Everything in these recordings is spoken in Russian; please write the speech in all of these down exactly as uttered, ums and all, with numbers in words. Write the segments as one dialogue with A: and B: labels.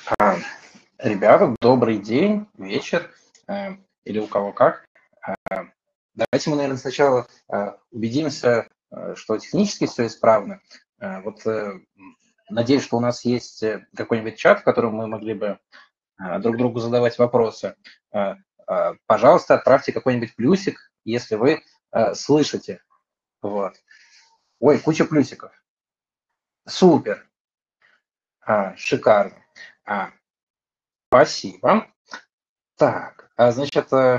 A: А, Ребята, добрый день, вечер, э, или у кого как. А, Давайте мы, наверное, сначала а, убедимся, а, что технически все исправно. А, Вот э, м, надеюсь, что у нас есть э, какой-нибудь чат, в котором мы могли бы а, друг другу задавать вопросы. А, а, Пожалуйста, отправьте какой-нибудь плюсик, если вы а, слышите. Вот. Ой, куча плюсиков. Супер. А, шикарно. А, Спасибо. Так, а, значит, э,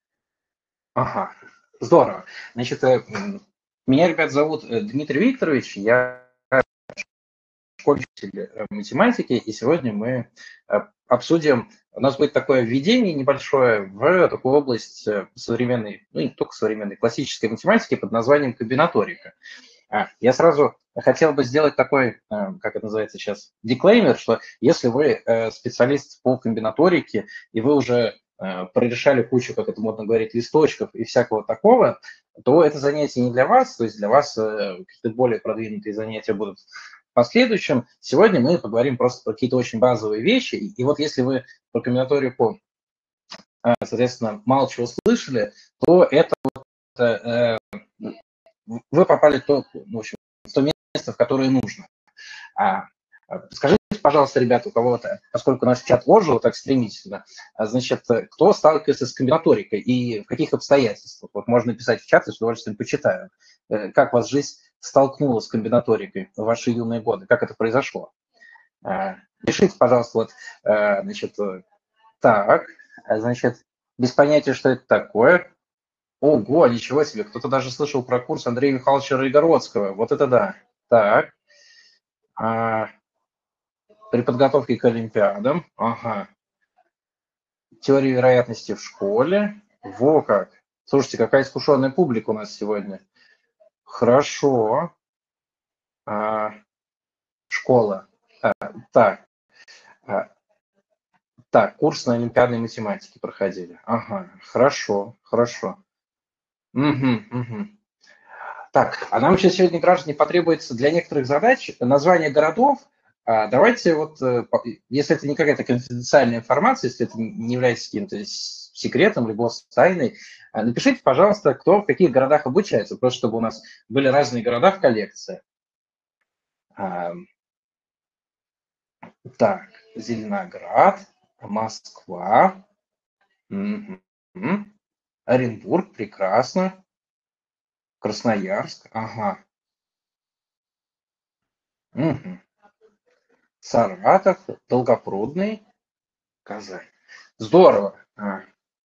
A: ага, здорово. Значит, э, м, меня, ребят, зовут э, Дмитрий Викторович, я школьный учитель э, математики, и сегодня мы э, обсудим, у нас будет такое введение небольшое в такую область э, современной, ну не только современной, классической математики под названием комбинаторика. А, Я сразу хотел бы сделать такой, э, как это называется сейчас, диклеймер, что если вы э, специалист по комбинаторике, и вы уже э, прорешали кучу, как это модно говорить, листочков и всякого такого, то это занятие не для вас, то есть для вас э, какие-то более продвинутые занятия будут в последующем. Сегодня мы поговорим просто про какие-то очень базовые вещи, и, и вот если вы про комбинаторику, э, соответственно, мало чего слышали, то это вот, э, вы попали в то, в общем, в то место, в которое нужно. А, Скажите, пожалуйста, ребята, у кого-то, поскольку наш чат ожил так стремительно, а, значит, кто сталкивается с комбинаторикой и в каких обстоятельствах? Вот можно писать в чат, и с удовольствием почитаю. Э, Как вас жизнь столкнула с комбинаторикой в ваши юные годы? Как это произошло? А, Пишите, пожалуйста, вот, э, значит, э, так, а, значит, без понятия, что это такое. Ого, ничего себе, кто-то даже слышал про курс Андрея Михайловича Райгородского. Вот это да. Так, а, при подготовке к Олимпиадам, ага, теория вероятности в школе. Во как. Слушайте, какая искушенная публика у нас сегодня. Хорошо. А, Школа. А, так, а, так, курс на олимпиадной математике проходили. Ага, хорошо, хорошо. Угу, угу. Так, а нам сейчас сегодня, граждане, потребуется для некоторых задач название городов. А, Давайте вот, э, по- если это не какая-то конфиденциальная информация, если это не является каким-то с- секретом, либо с тайной, а, напишите, пожалуйста, кто в каких городах обучается, просто чтобы у нас были разные города в коллекции. А, Так, Зеленоград, Москва, мгм, Оренбург, прекрасно, Красноярск, ага, мгм, Саратов, Долгопрудный, Казань. Здорово. А,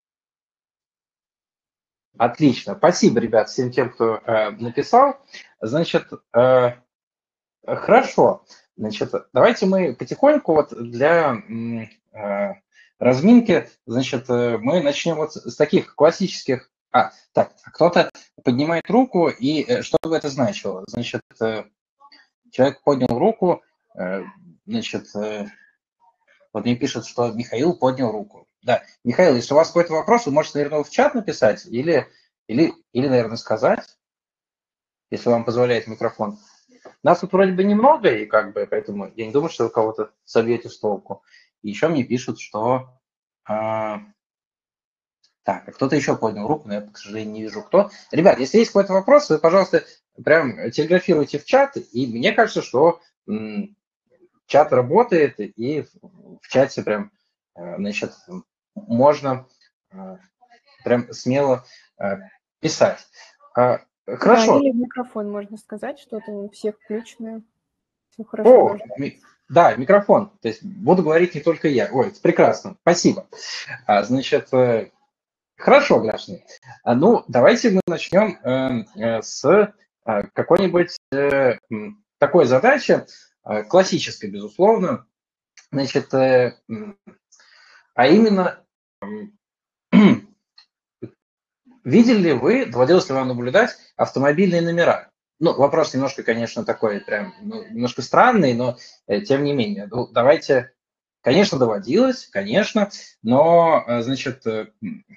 A: Отлично. Спасибо, ребят, всем тем, кто э, написал. Значит, э, хорошо. Значит, давайте мы потихоньку вот для м, э, разминки, значит, э, мы начнем вот с таких классических. А, так, кто-то поднимает руку, и э, что бы это значило? Значит, э, человек поднял руку, э, значит, э, вот мне пишут, что Михаил поднял руку. Да, Михаил, если у вас какой-то вопрос, вы можете, наверное, в чат написать или, или, или, наверное, сказать, если вам позволяет микрофон. Нас тут вроде бы немного, и как бы, поэтому я не думаю, что вы кого-то собьете с толку. И еще мне пишут, что... а, так, а кто-то еще поднял руку, но я, к сожалению, не вижу кто. Ребят, если есть какой-то вопрос, вы, пожалуйста, прям телеграфируйте в чат, и мне кажется, что м, чат работает, и в, в чате прям, э, значит, можно э, прям смело э, писать. А,
B: Да,
A: Хорошо.
B: или в микрофон можно сказать, что-то у всех включено, все хорошо
A: О,
B: должно
A: ми-
B: быть.
A: да, микрофон. То есть буду говорить не только я. Ой, прекрасно. Спасибо. А, Значит, э, хорошо, граждане. А, Ну, давайте мы начнем э, э, с э, какой-нибудь э, м, такой задачи, э, классической, безусловно. Значит, э, м, а именно, видели ли вы, доводилось ли вам наблюдать автомобильные номера? Ну, вопрос немножко, конечно, такой прям, ну, немножко странный, но э, тем не менее. Ну, давайте, конечно, доводилось, конечно, но, э, значит, э,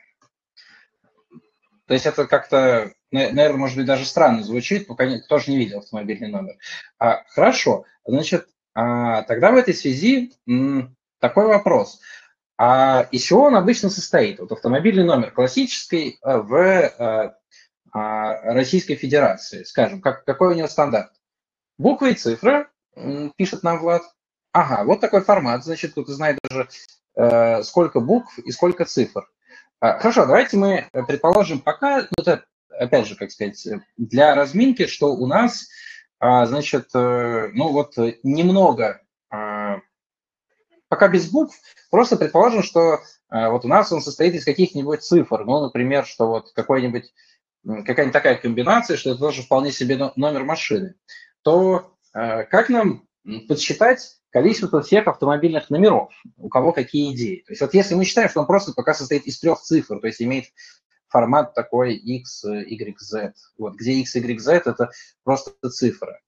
A: то есть это как-то, наверное, может быть, даже странно звучит, пока никто же не видел автомобильный номер. А, хорошо, значит, а, тогда в этой связи м, такой вопрос. А из чего он обычно состоит? Вот автомобильный номер классический э, в э, а, Российской Федерации, скажем, как, какой у него стандарт? Буквы и цифры, м, пишет нам Влад. Ага, вот такой формат, значит, кто-то знает даже, э, сколько букв и сколько цифр. А, Хорошо, давайте мы э, предположим пока, ну, это, опять же, как сказать, э, для разминки, что у нас, а, значит, э, ну вот э, немного, а, пока без букв, просто предположим, что э, вот у нас он состоит из каких-нибудь цифр, ну, например, что вот какой-нибудь, м, какая-нибудь такая комбинация, что это тоже вполне себе но- номер машины, то э, как нам м, подсчитать количество всех автомобильных номеров, у кого какие идеи? То есть вот если мы считаем, что он просто пока состоит из трех цифр, то есть имеет формат такой X, Y, Z, вот, где X, Y, Z – это просто цифры.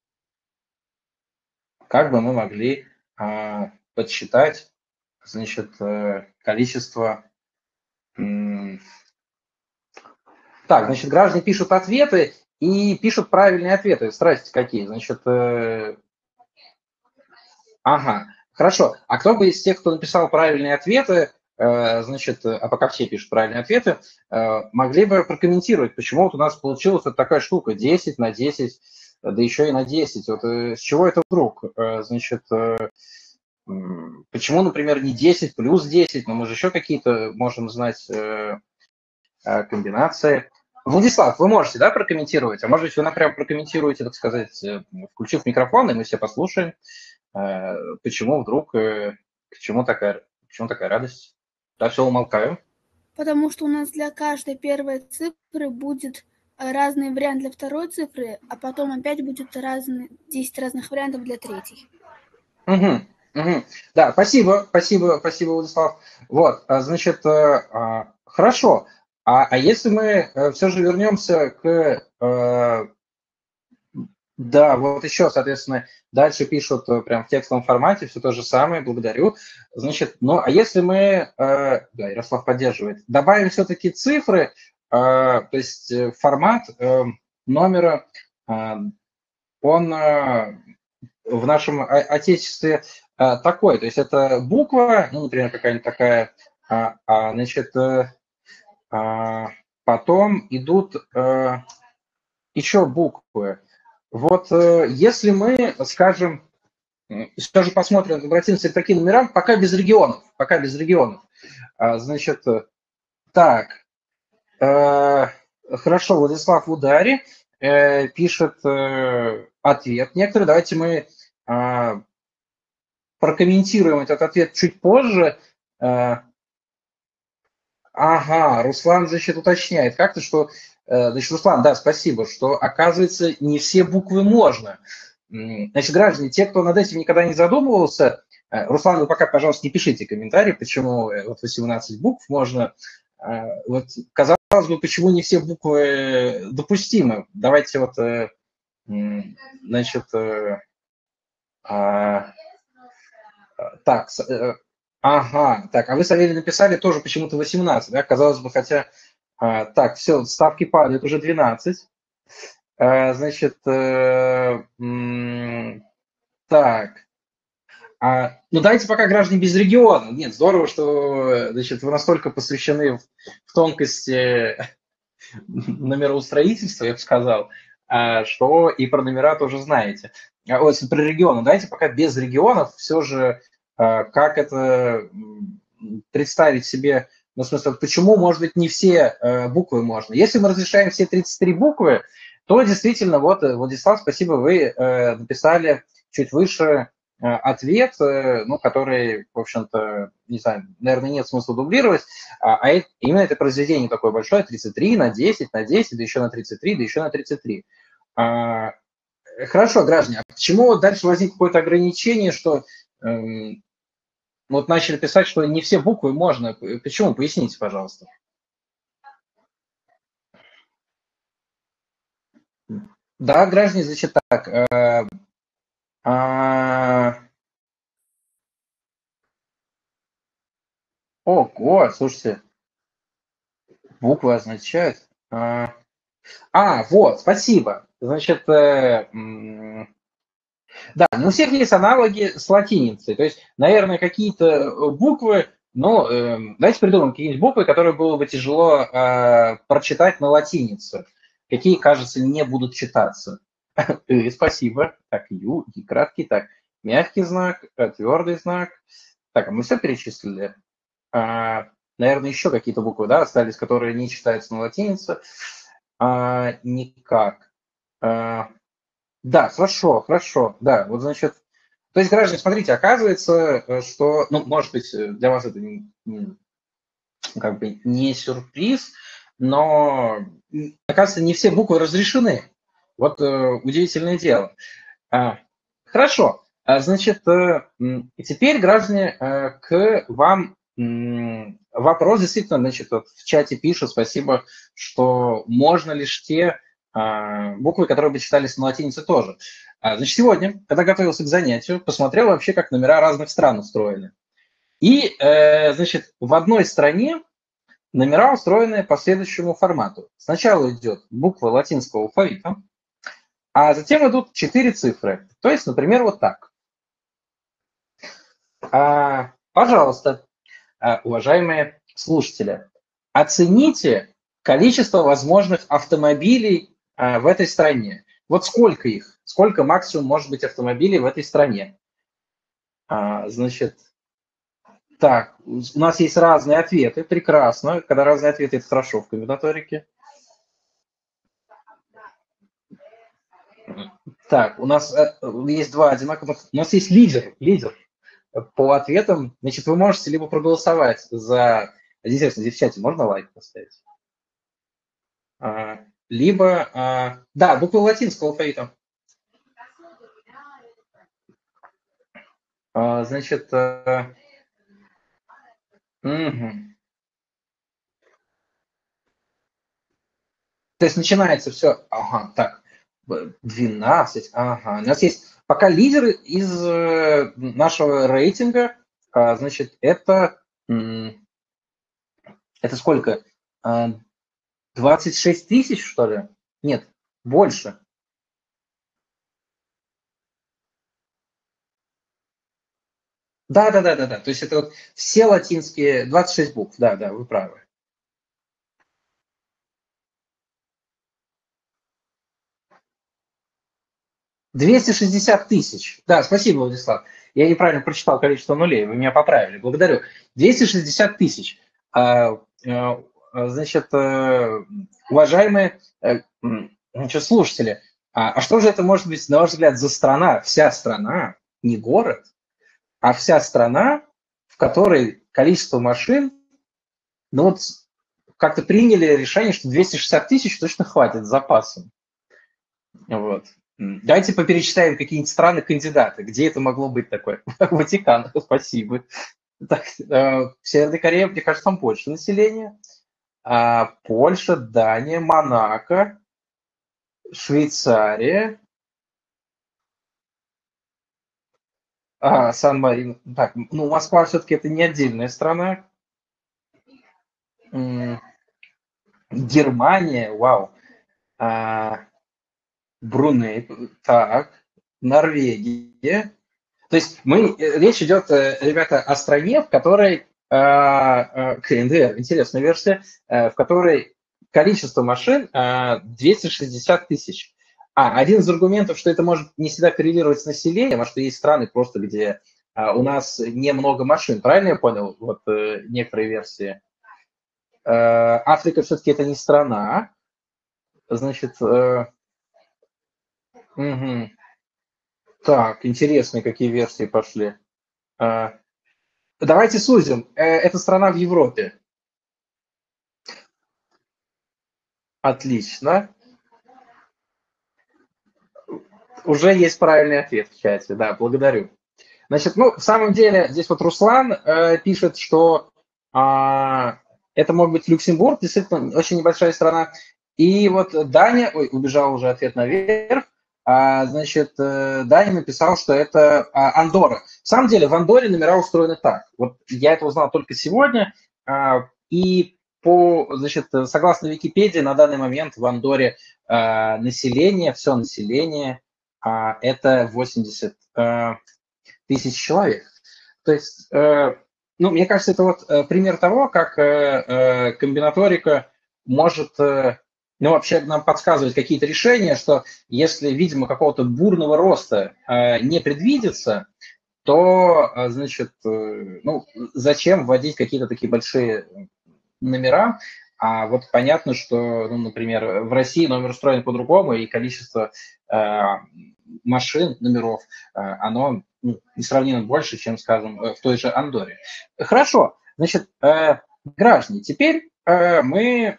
A: Как бы мы могли а, подсчитать, значит, э, количество. м, Так, значит, граждане пишут ответы и пишут правильные ответы. Страсти какие. Значит, э, ага, хорошо. А кто бы из тех, кто написал правильные ответы, э, значит, э, а пока все пишут правильные ответы, э, могли бы прокомментировать, почему вот у нас получилась вот такая штука десять на десять, да еще и на десять. Вот э, с чего это вдруг? Э, Значит, э, м, почему, например, не десять плюс десять, но мы же еще какие-то можем знать э, э, комбинации. Владислав, вы можете, да, прокомментировать? А может быть, вы напрямую прокомментируете, так сказать, э, включив микрофон, и мы все послушаем, э, почему вдруг, э, к чему такая, к чему такая радость? Да, все, умолкаю.
C: Потому что у нас для каждой первой цифры будет э, разный вариант для второй цифры, а потом опять будет разные, десять разных вариантов для третьей.
A: Угу, угу. Да, спасибо, спасибо, спасибо, Владислав. Вот, а, значит, э, а, хорошо. А, а если мы э, все же вернемся к э, да, вот еще, соответственно, дальше пишут э, прям в текстовом формате все то же самое, благодарю. Значит, ну, а если мы, э, да, Ярослав поддерживает, добавим все-таки цифры, э, то есть э, формат э, номера, э, он э, в нашем о- отечестве э, такой, то есть это буква, ну, например, какая-нибудь такая, а, а, значит, э, а, потом идут э, еще буквы. Вот э, если мы, скажем, сейчас же посмотрим, обратимся к таким номерам, пока без регионов, пока без регионов. А, значит, э, так, э, хорошо, Владислав в ударе э, пишет э, ответ некоторые. Давайте мы э, прокомментируем этот ответ чуть позже. Э, ага, Руслан, значит, уточняет как-то, что, э, значит, Руслан, да, спасибо, что, оказывается, не все буквы можно. Значит, граждане, те, кто над этим никогда не задумывался, э, Руслан, вы пока, пожалуйста, не пишите комментарии, почему э, вот восемнадцать букв можно. Э, Вот, казалось бы, почему не все буквы допустимы? Давайте вот, э, м, значит, э, а, так, с- э, ага, так, а вы, Савелий, написали тоже почему-то восемнадцать, да, казалось бы, хотя, а, так, все, ставки падают, уже двенадцать. А, значит, э, м, так, а, ну давайте пока граждане без региона. Нет, здорово, что, э, значит, вы настолько посвящены в, в тонкости номероустроительства, я бы сказал, а, что и про номера тоже знаете. А вот про регионы. Давайте пока без регионов все же, а, как это м, представить себе, ну, в смысле, почему, может быть, не все э, буквы можно. Если мы разрешаем все тридцать три буквы, то действительно, вот, э, Владислав, спасибо, вы э, написали чуть выше э, ответ, э, ну, который, в общем-то, не знаю, наверное, нет смысла дублировать, а, а это, именно это произведение такое большое, тридцать три на десять, на десять, да еще на тридцать три, да еще на тридцать три. А, хорошо, граждане, а почему вот дальше возникло какое-то ограничение, что эм, вот начали писать, что не все буквы можно? Почему? Поясните, пожалуйста. Да, граждане, значит так. Э, а, ого, слушайте, буквы означают. А, а, вот, спасибо. Значит, э, м, Да, но у всех есть аналоги с латиницей. То есть, наверное, какие-то буквы, ну, э, давайте придумаем какие-нибудь буквы, которые было бы тяжело э, прочитать на латиницу. Какие, кажется, не будут читаться. И, спасибо. Так, ю, и краткий, так, мягкий знак, твердый знак. Так, а мы все перечислили? А, наверное, еще какие-то буквы, да, остались, которые не читаются на латинице. А, никак. А, да, хорошо, хорошо, да, вот, значит, то есть, граждане, смотрите, оказывается, что, ну, может быть, для вас это не, не, как бы не сюрприз, но, оказывается, не все буквы разрешены. Вот э, удивительное дело. А, хорошо, а, значит, э, теперь, граждане, э, к вам м, вопрос, действительно, значит, вот в чате пишут, спасибо, что можно лишь те а, буквы, которые бы читались на латинице тоже. А, значит, сегодня, когда готовился к занятию, посмотрел вообще, как номера разных стран устроены. И, э, значит, в одной стране номера устроены по следующему формату. Сначала идет буква латинского алфавита, а затем идут четыре цифры. То есть, например, вот так. А, пожалуйста, уважаемые слушатели, оцените количество возможных автомобилей в этой стране. Вот сколько их? Сколько максимум может быть автомобилей в этой стране? А, значит, так, у нас есть разные ответы. Прекрасно. Когда разные ответы, это хорошо в комбинаторике. Так, у нас э, есть два одинаковых. У нас есть лидер. Лидер по ответам. Значит, вы можете либо проголосовать за... Интересно, здесь в чате можно лайк поставить? А, либо... А, да, буквы латинского алфавита. А, значит... А, угу. То есть начинается все... Ага, так. двенадцать. Ага. У нас есть пока лидеры из э, нашего рейтинга. А, значит, это... Это сколько? двадцать шесть тысяч, что ли? Нет, больше. Да, да, да, да, да. То есть это вот все латинские, двадцать шесть букв. Да, да, вы правы. двести шестьдесят тысяч. Да, спасибо, Владислав. Я неправильно прочитал количество нулей, вы меня поправили. Благодарю. двести шестьдесят тысяч. Значит, уважаемые значит, слушатели, а что же это может быть, на ваш взгляд, за страна? Вся страна, не город, а вся страна, в которой количество машин, ну вот как-то приняли решение, что двести шестьдесят тысяч точно хватит с запасом. Вот. Давайте поперечитаем какие-нибудь страны-кандидаты. Где это могло быть такое? Ватикан, спасибо. Так, э, Северная Корея, мне кажется, там больше населения. А, Польша, Дания, Монако, Швейцария, а, Сан-Марино. Так, ну, Москва все-таки это не отдельная страна. М, Германия, вау. А, Бруней, так, Норвегия. То есть мы, речь идет, ребята, о стране, в которой КНДР, интересная версия, в которой количество машин двести шестьдесят тысяч. А, один из аргументов, что это может не всегда коррелировать с населением, а что есть страны просто, где у нас немного машин. Правильно я понял? Вот некоторые версии. Африка все-таки это не страна. Значит, угу. Так, интересные какие версии пошли. Давайте сузим. Это страна в Европе. Отлично. Уже есть правильный ответ в чате. Да, благодарю. Значит, ну, в самом деле, здесь вот Руслан э, пишет, что э, это может быть Люксембург, действительно, очень небольшая страна. И вот Даня, ой, убежал уже ответ наверх, а, значит, э, Даня написал, что это а, Андорра. В самом деле, в Андорре номера устроены так. Вот я это узнал только сегодня, а, и по, значит, согласно Википедии, на данный момент в Андорре а, население, все население а это восемьдесят тысяч человек. То есть, ну, мне кажется, это вот пример того, как комбинаторика может, ну, вообще нам подсказывать какие-то решения, что если, видимо, какого-то бурного роста не предвидится, то, значит, ну, зачем вводить какие-то такие большие номера? А вот понятно, что, ну, например, в России номер устроен по-другому, и количество э, машин, номеров, э, оно ну, несравненно больше, чем, скажем, в той же Андорре. Хорошо, значит, э, граждане, теперь э, мы,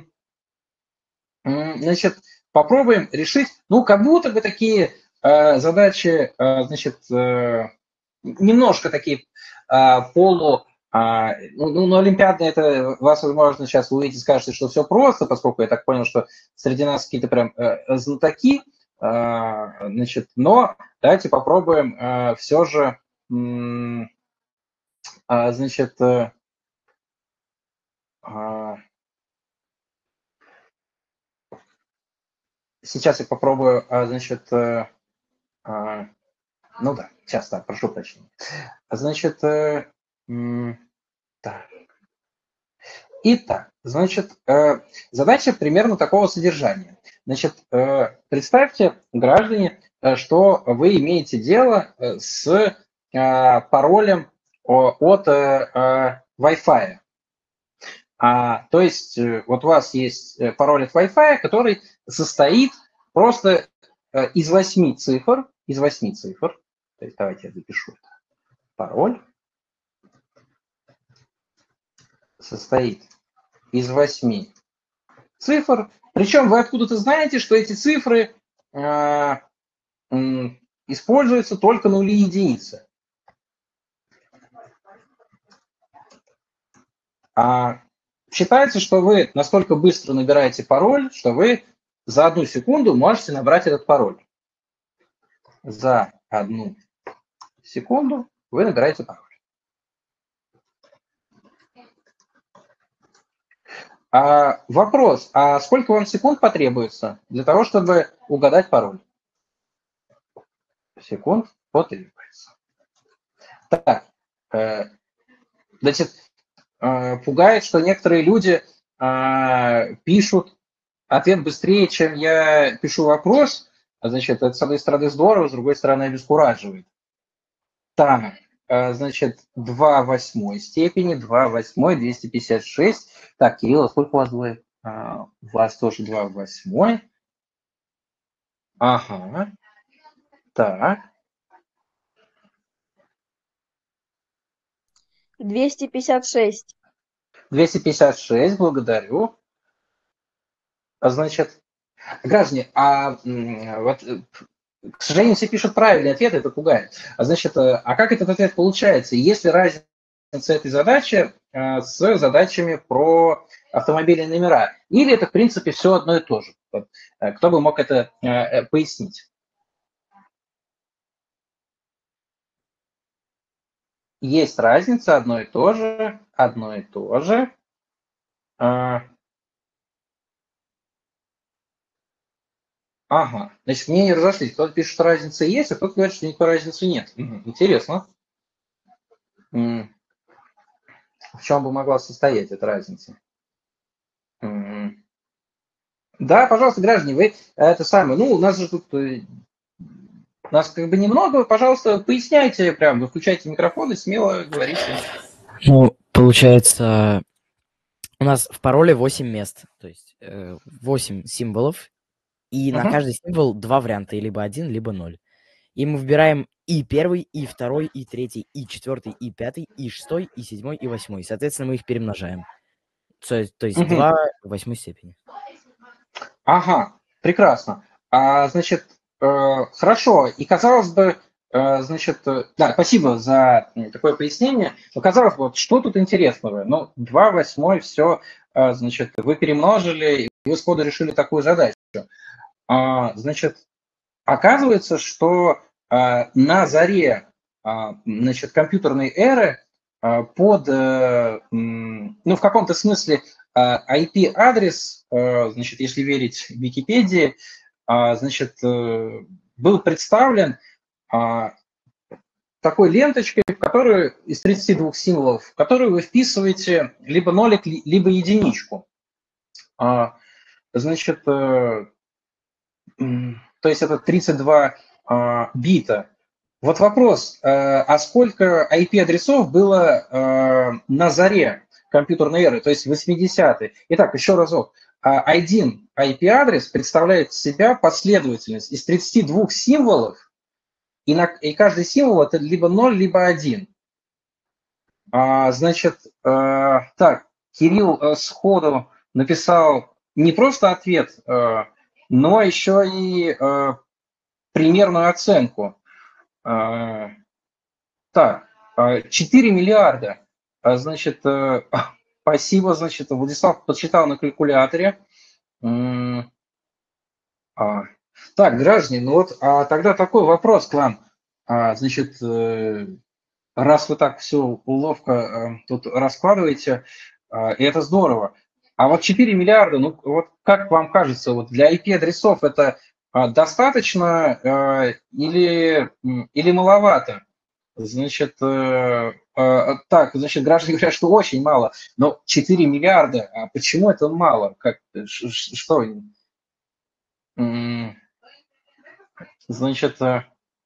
A: э, значит, попробуем решить, ну, как будто бы такие э, задачи, э, значит, э, немножко такие э, полу... А, ну, ну, олимпиадные, это вас, возможно, сейчас увидите, скажете, что все просто, поскольку я так понял, что среди нас какие-то прям э, знатоки, э, значит, но давайте попробуем э, все же, э, значит, э, э, сейчас я попробую, э, значит, э, э, ну да, сейчас, да, прошу прощения. Значит, э, э, так. Итак, значит, задача примерно такого содержания. Значит, представьте, граждане, что вы имеете дело с паролем от Wi-Fi. А, то есть вот у вас есть пароль от Wi-Fi, который состоит просто из восьми цифр, из восьми цифр. То есть давайте я запишу это. Пароль состоит из восьми цифр. Причем вы откуда-то знаете, что эти цифры э, э, используются только нули и единицы. А считается, что вы настолько быстро набираете пароль, что вы за одну секунду можете набрать этот пароль. За одну секунду вы набираете пароль. А вопрос, а сколько вам секунд потребуется для того, чтобы угадать пароль? Секунд потребуется. Так, э, значит, э, пугает, что некоторые люди э, пишут ответ быстрее, чем я пишу вопрос. Значит, это с одной стороны здорово, с другой стороны обескураживает. Так, э, значит, два восьмой степени, два восьмой, двести пятьдесят шесть. Так, Кирилл, а сколько у вас будет? А, у вас тоже два восьмой. Ага. Так.
D: двести пятьдесят шесть.
A: двести пятьдесят шесть, благодарю. А значит, граждане, а вот, к сожалению, все пишут правильный ответ, это пугает. А значит, а как этот ответ получается? Есть ли разница этой задачи с задачами про автомобильные номера? Или это, в принципе, все одно и то же? Вот, кто бы мог это пояснить? Есть разница, одно и то же, одно и то же. Ага, значит, мнения разошлись. Кто-то пишет, что разница есть, а кто-то говорит, что никакой разницы нет. Угу. Интересно. В чем бы могла состоять эта разница? Да, пожалуйста, граждане, вы это самое. Ну, у нас же тут нас как бы немного. Пожалуйста, поясняйте прям, вы включайте микрофон и смело говорите.
E: Ну, получается, у нас в пароле восемь мест, то есть восемь символов, и uh-huh. на каждый символ два варианта, либо один, либо ноль. И мы выбираем и первый, и второй, и третий, и четвертый, и пятый, и шестой, и седьмой, и восьмой. Соответственно, мы их перемножаем. То, то есть uh-huh. два в восьмой степени.
A: Ага, прекрасно. А, значит, э, хорошо. И казалось бы, э, значит, э, да, спасибо за такое пояснение. Но казалось бы, вот, что тут интересного? Ну, два восьмой, все, э, значит, вы перемножили, и вы сходу решили такую задачу. А, значит, оказывается, что а, на заре а, значит, компьютерной эры а, под, а, ну, в каком-то смысле а, ай пи-адрес, а, значит, если верить Википедии, а, значит, был представлен а, такой ленточкой, в которую из тридцати двух символов, в которую вы вписываете либо нолик, либо единичку. А, значит, э, то есть это тридцать два а, бита. Вот вопрос, э, а сколько ай пи-адресов было э, на заре компьютерной эры, то есть восьмидесятые? Итак, еще разок. Один ай пи-адрес представляет из себя последовательность из тридцати двух символов, и, на, и каждый символ это либо ноль, либо один. А, значит, э, так, Кирилл э, сходу написал не просто ответ, э, но еще и э, примерную оценку. Э, так, четыре миллиарда. А, значит, э, спасибо, значит, Владислав подсчитал на калькуляторе. М, а, так, граждане, ну вот а тогда такой вопрос к вам. А, значит, э, раз вы так все ловко э, тут раскладываете, э, и это здорово. А вот четыре миллиарда, ну вот как вам кажется, вот для ай пи-адресов это э, достаточно э, или, м, или маловато? Значит, э, э, так, значит, граждане говорят, что очень мало, но четыре миллиарда, а почему это мало? Как, ш- ш- что? М, Значит, э,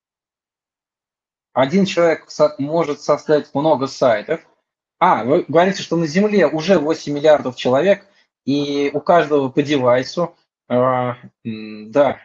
A: один человек со- может создать много сайтов. А, вы говорите, что на Земле уже восемь миллиардов человек, и у каждого по девайсу. Э, м, да,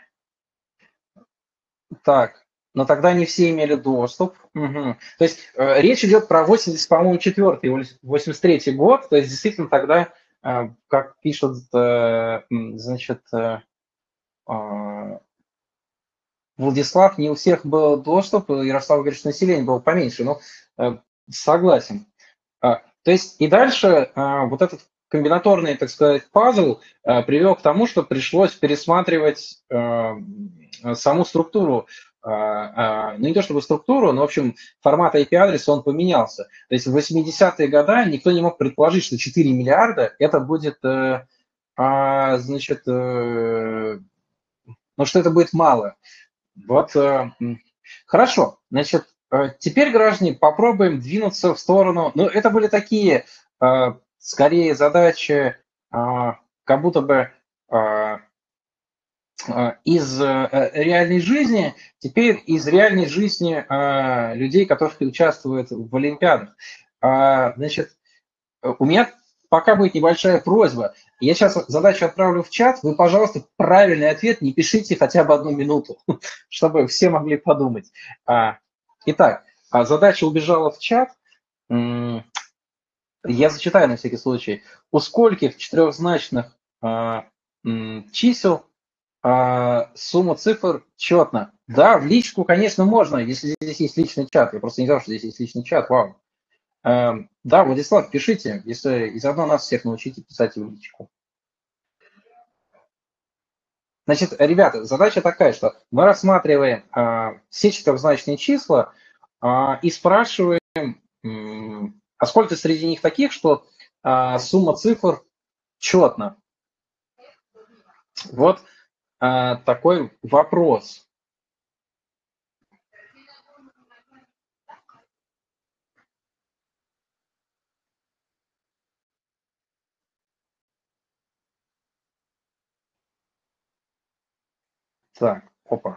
A: так. Но тогда не все имели доступ. Мгм. То есть э, речь идет про восемьдесят, по-моему, четвёртый, восемьдесят третий год. То есть действительно тогда, э, как пишут, э, м, значит, э, э, Владислав, не у всех был доступ, Ярослав говорит, что население было поменьше. Но э, согласен. А, То есть и дальше а, вот этот комбинаторный, так сказать, пазл а, привел к тому, что пришлось пересматривать а, саму структуру, а, а, ну не то чтобы структуру, но в общем формат ай пи-адреса он поменялся. То есть в восьмидесятые годы никто не мог предположить, что четыре миллиарда это будет, э, а, значит, э, ну что это будет мало. Вот, э, м, хорошо, значит, э, теперь, граждане, попробуем двинуться в сторону, ну, это были такие, э, скорее, задачи, а, как будто бы а, а, из э, реальной жизни, теперь из реальной жизни а, людей, которые участвуют в Олимпиадах. А, Значит, у меня пока будет небольшая просьба. Я сейчас задачу отправлю в чат. Вы, пожалуйста, правильный ответ не пишите хотя бы одну минуту, чтобы все могли подумать. А, Итак, а задача убежала в чат. М, Я зачитаю на всякий случай. У скольких четырехзначных а, м, чисел а, сумма цифр четна? Да, в личку, конечно, можно, если здесь есть личный чат. Я просто не знал, что здесь есть личный чат. Вау. Эм, Да, Владислав, пишите, если и заодно нас всех научите писать в личку. Значит, ребята, задача такая, что мы рассматриваем а, все четырехзначные числа а, и спрашиваем, м, а сколько среди них таких, что а, сумма цифр четна. Вот а, такой вопрос. Так, опа.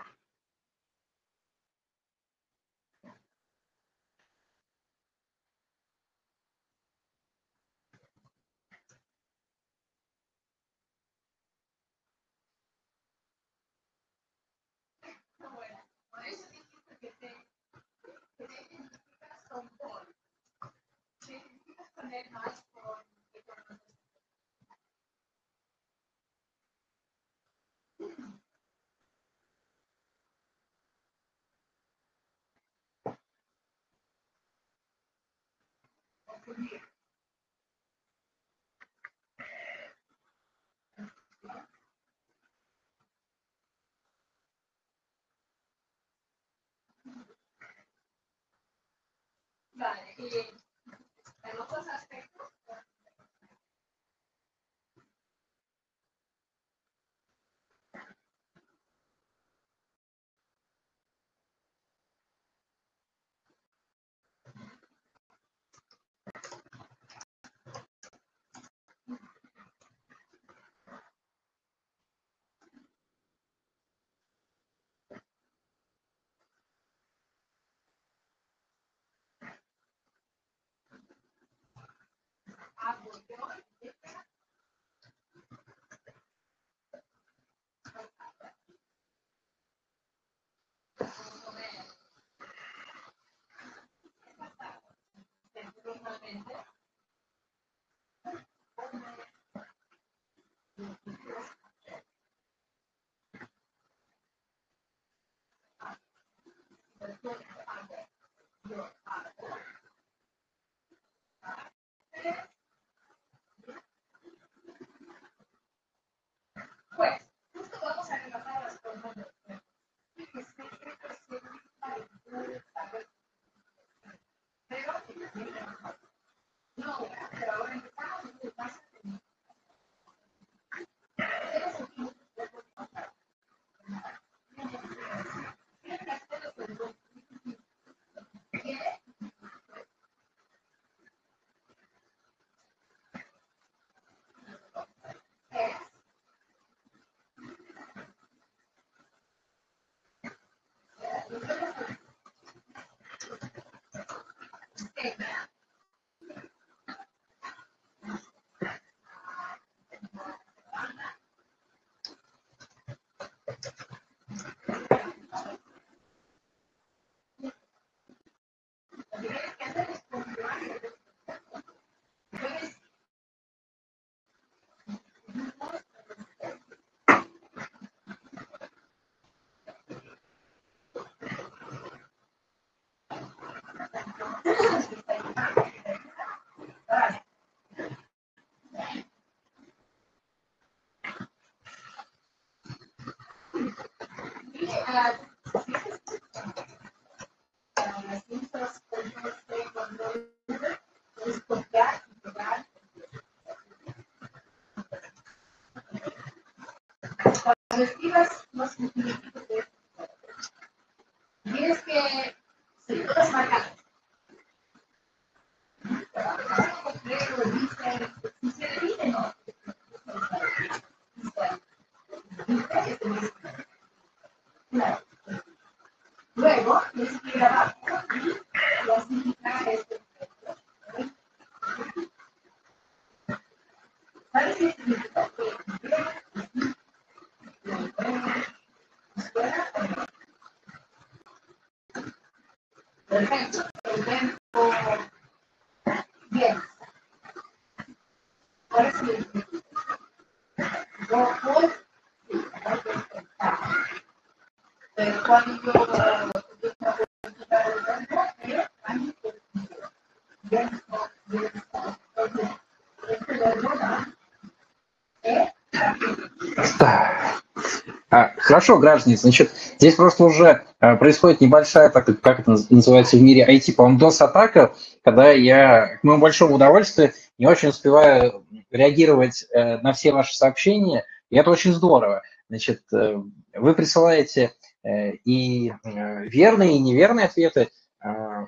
A: А, хорошо, граждане, значит, здесь просто уже а, происходит небольшая, так, как это называется в мире ай ти, по-моему, дос-атака, когда я, к моему большому удовольствию, не очень успеваю реагировать э, на все ваши сообщения, и это очень здорово. Значит, э, вы присылаете э, и э, верные, и неверные ответы, э,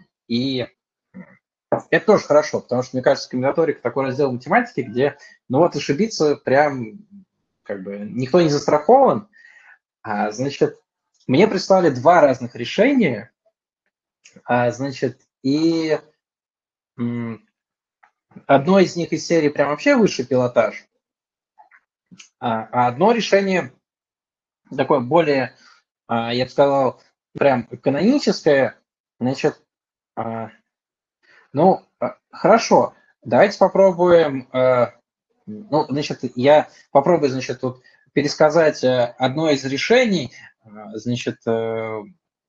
A: и это тоже хорошо, потому что, мне кажется, комбинаторика такой раздел математики, где, ну вот, ошибиться прям, как бы, никто не застрахован. А, значит, мне прислали два разных решения, а, значит, и м, одно из них из серии прям вообще высший пилотаж, а, а одно решение такое более, а, я бы сказал, прям каноническое, значит, а, ну, а, хорошо, давайте попробуем, а, ну, значит, я попробую, значит, тут пересказать а, одно из решений, а, значит, а,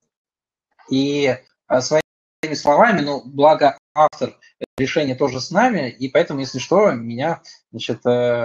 A: и а, своими словами, ну, благо автор решения тоже с нами, и поэтому, если что, меня, значит,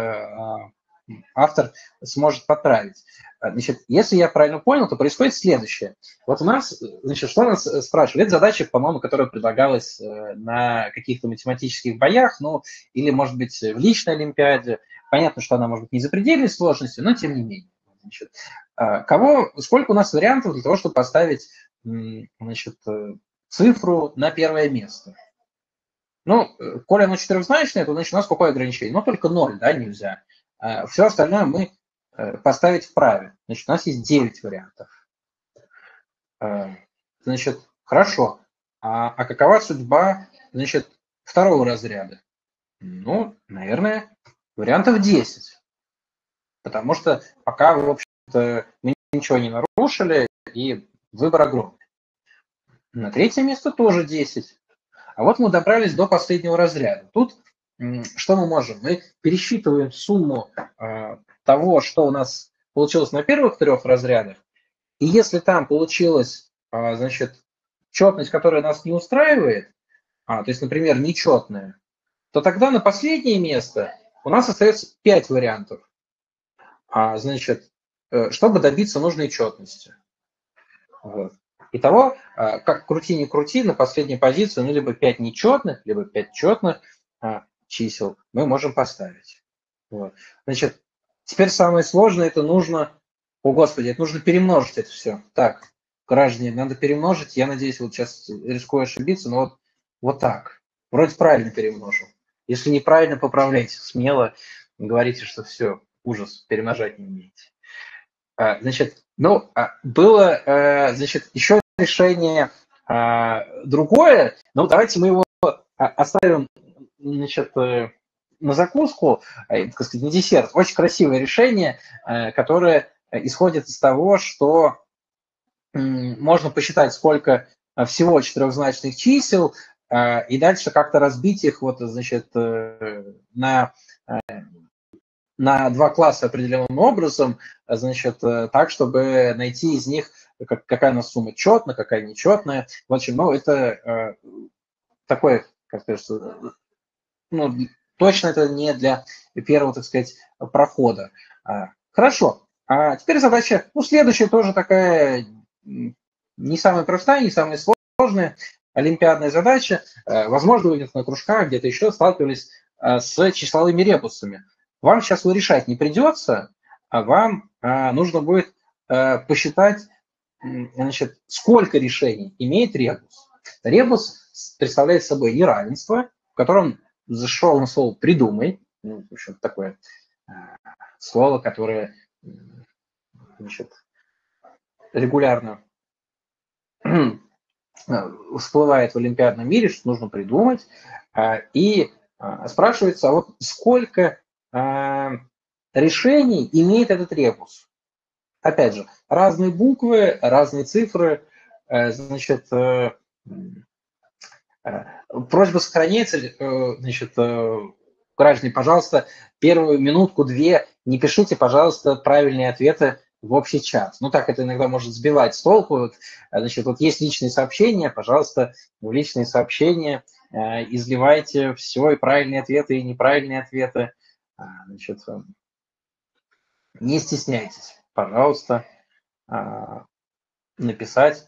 A: автор сможет подправить. Значит, если я правильно понял, то происходит следующее. Вот у нас, значит, что нас спрашивают? Это задача, по-моему, которая предлагалась на каких-то математических боях, ну, или, может быть, в личной олимпиаде. Понятно, что она может быть не запредельной сложности, но тем не менее. Значит, кого, сколько у нас вариантов для того, чтобы поставить, значит, цифру на первое место? Ну, коли оно четырехзначное, то, значит, у нас какое ограничение? Ну, только ноль, да, нельзя. А все остальное мы поставить вправе. Значит, у нас есть девять вариантов. Значит, хорошо. А, а какова судьба, значит, второго разряда? Ну, наверное, вариантов десять. Потому что пока, в общем-то, мы ничего не нарушили, и выбор огромный. На третье место тоже десять. А вот мы добрались до последнего разряда. Тут что мы можем? Мы пересчитываем сумму э, того, что у нас получилось на первых трех разрядах, и если там получилась, э, значит, четность, которая нас не устраивает, а, то есть, например, нечетная, то тогда на последнее место у нас остается пять вариантов, а, значит, э, чтобы добиться нужной четности. Вот. Итого, э, как крути не крути, на последней позиции, ну, либо пять нечетных, либо пять четных а, чисел мы можем поставить. Вот. Значит, теперь самое сложное, это нужно, о господи, это нужно перемножить это все. Так, граждане, надо перемножить, я надеюсь, вот сейчас рискую ошибиться, но вот, вот так. Вроде правильно перемножил. Если неправильно, поправляйте смело, говорите, что все, ужас, перемножать не умеете. А, Значит, ну, а, было, э, значит, еще решение а, другое, но давайте мы его а, оставим, значит, э, на закуску, э, так сказать, на десерт. Очень красивое решение, э, которое исходит из того, что м, можно посчитать, сколько э, всего четырехзначных чисел, э, и дальше как-то разбить их, вот, значит, э, на э, на два класса определенным образом, значит, э, так, чтобы найти из них, как, какая у нас сумма четная, какая нечетная. В общем, ну, это э, такое, как сказать, ну, точно это не для первого, так сказать, прохода. А, хорошо. А теперь задача, ну, следующая тоже такая не самая простая, не самая сложная, олимпиадная задача. Возможно, вы где-то на кружках, где-то еще сталкивались с числовыми ребусами. Вам сейчас его решать не придется, а вам нужно будет посчитать, значит, сколько решений имеет ребус. Ребус представляет собой неравенство, в котором зашел на слово «придумай», ну, в общем, такое э, слово, которое, значит, регулярно всплывает в олимпиадном мире, что нужно придумать, э, и э, спрашивается, а вот сколько э, решений имеет этот ребус? Опять же, разные буквы, разные цифры, э, значит, э, просьба сохраняется, значит, граждане, пожалуйста, первую минутку-две не пишите, пожалуйста, правильные ответы в общий чат. Ну, так это иногда может сбивать с толку. Вот, значит, вот есть личные сообщения, пожалуйста, в личные сообщения э, изливайте все, и правильные ответы, и неправильные ответы. Значит, не стесняйтесь, пожалуйста, э, написать.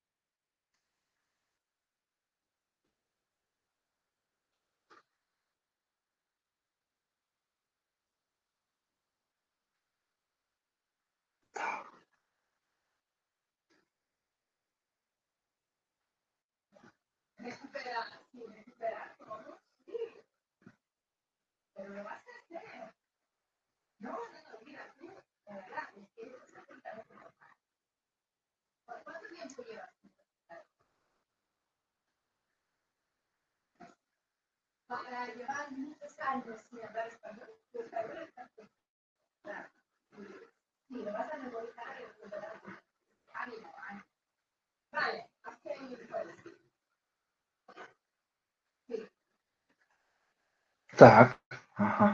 A: Так, ага.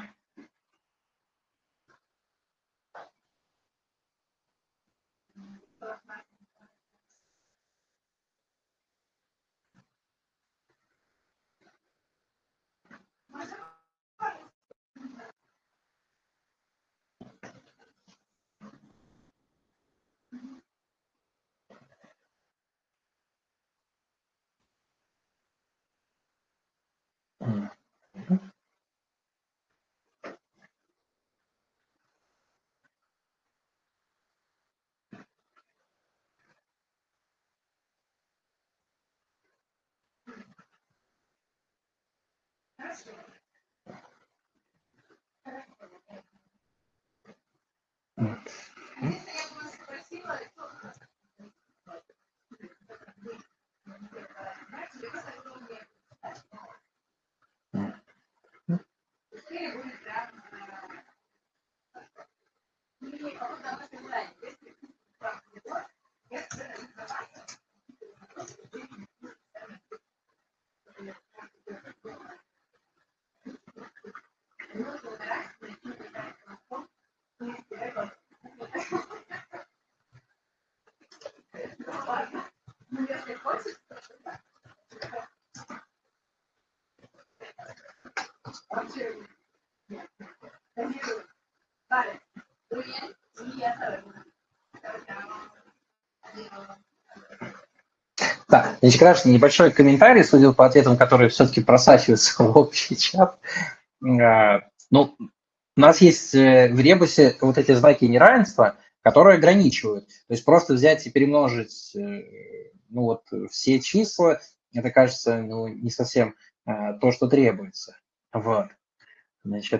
A: Так, значит, граждане, небольшой комментарий, судя по ответам, которые все-таки просачиваются в общий чат. А, ну, у нас есть в ребусе вот эти знаки неравенства, которые ограничивают. То есть просто взять и перемножить ну, вот, все числа, это кажется ну, не совсем а, то, что требуется. Вот. Значит,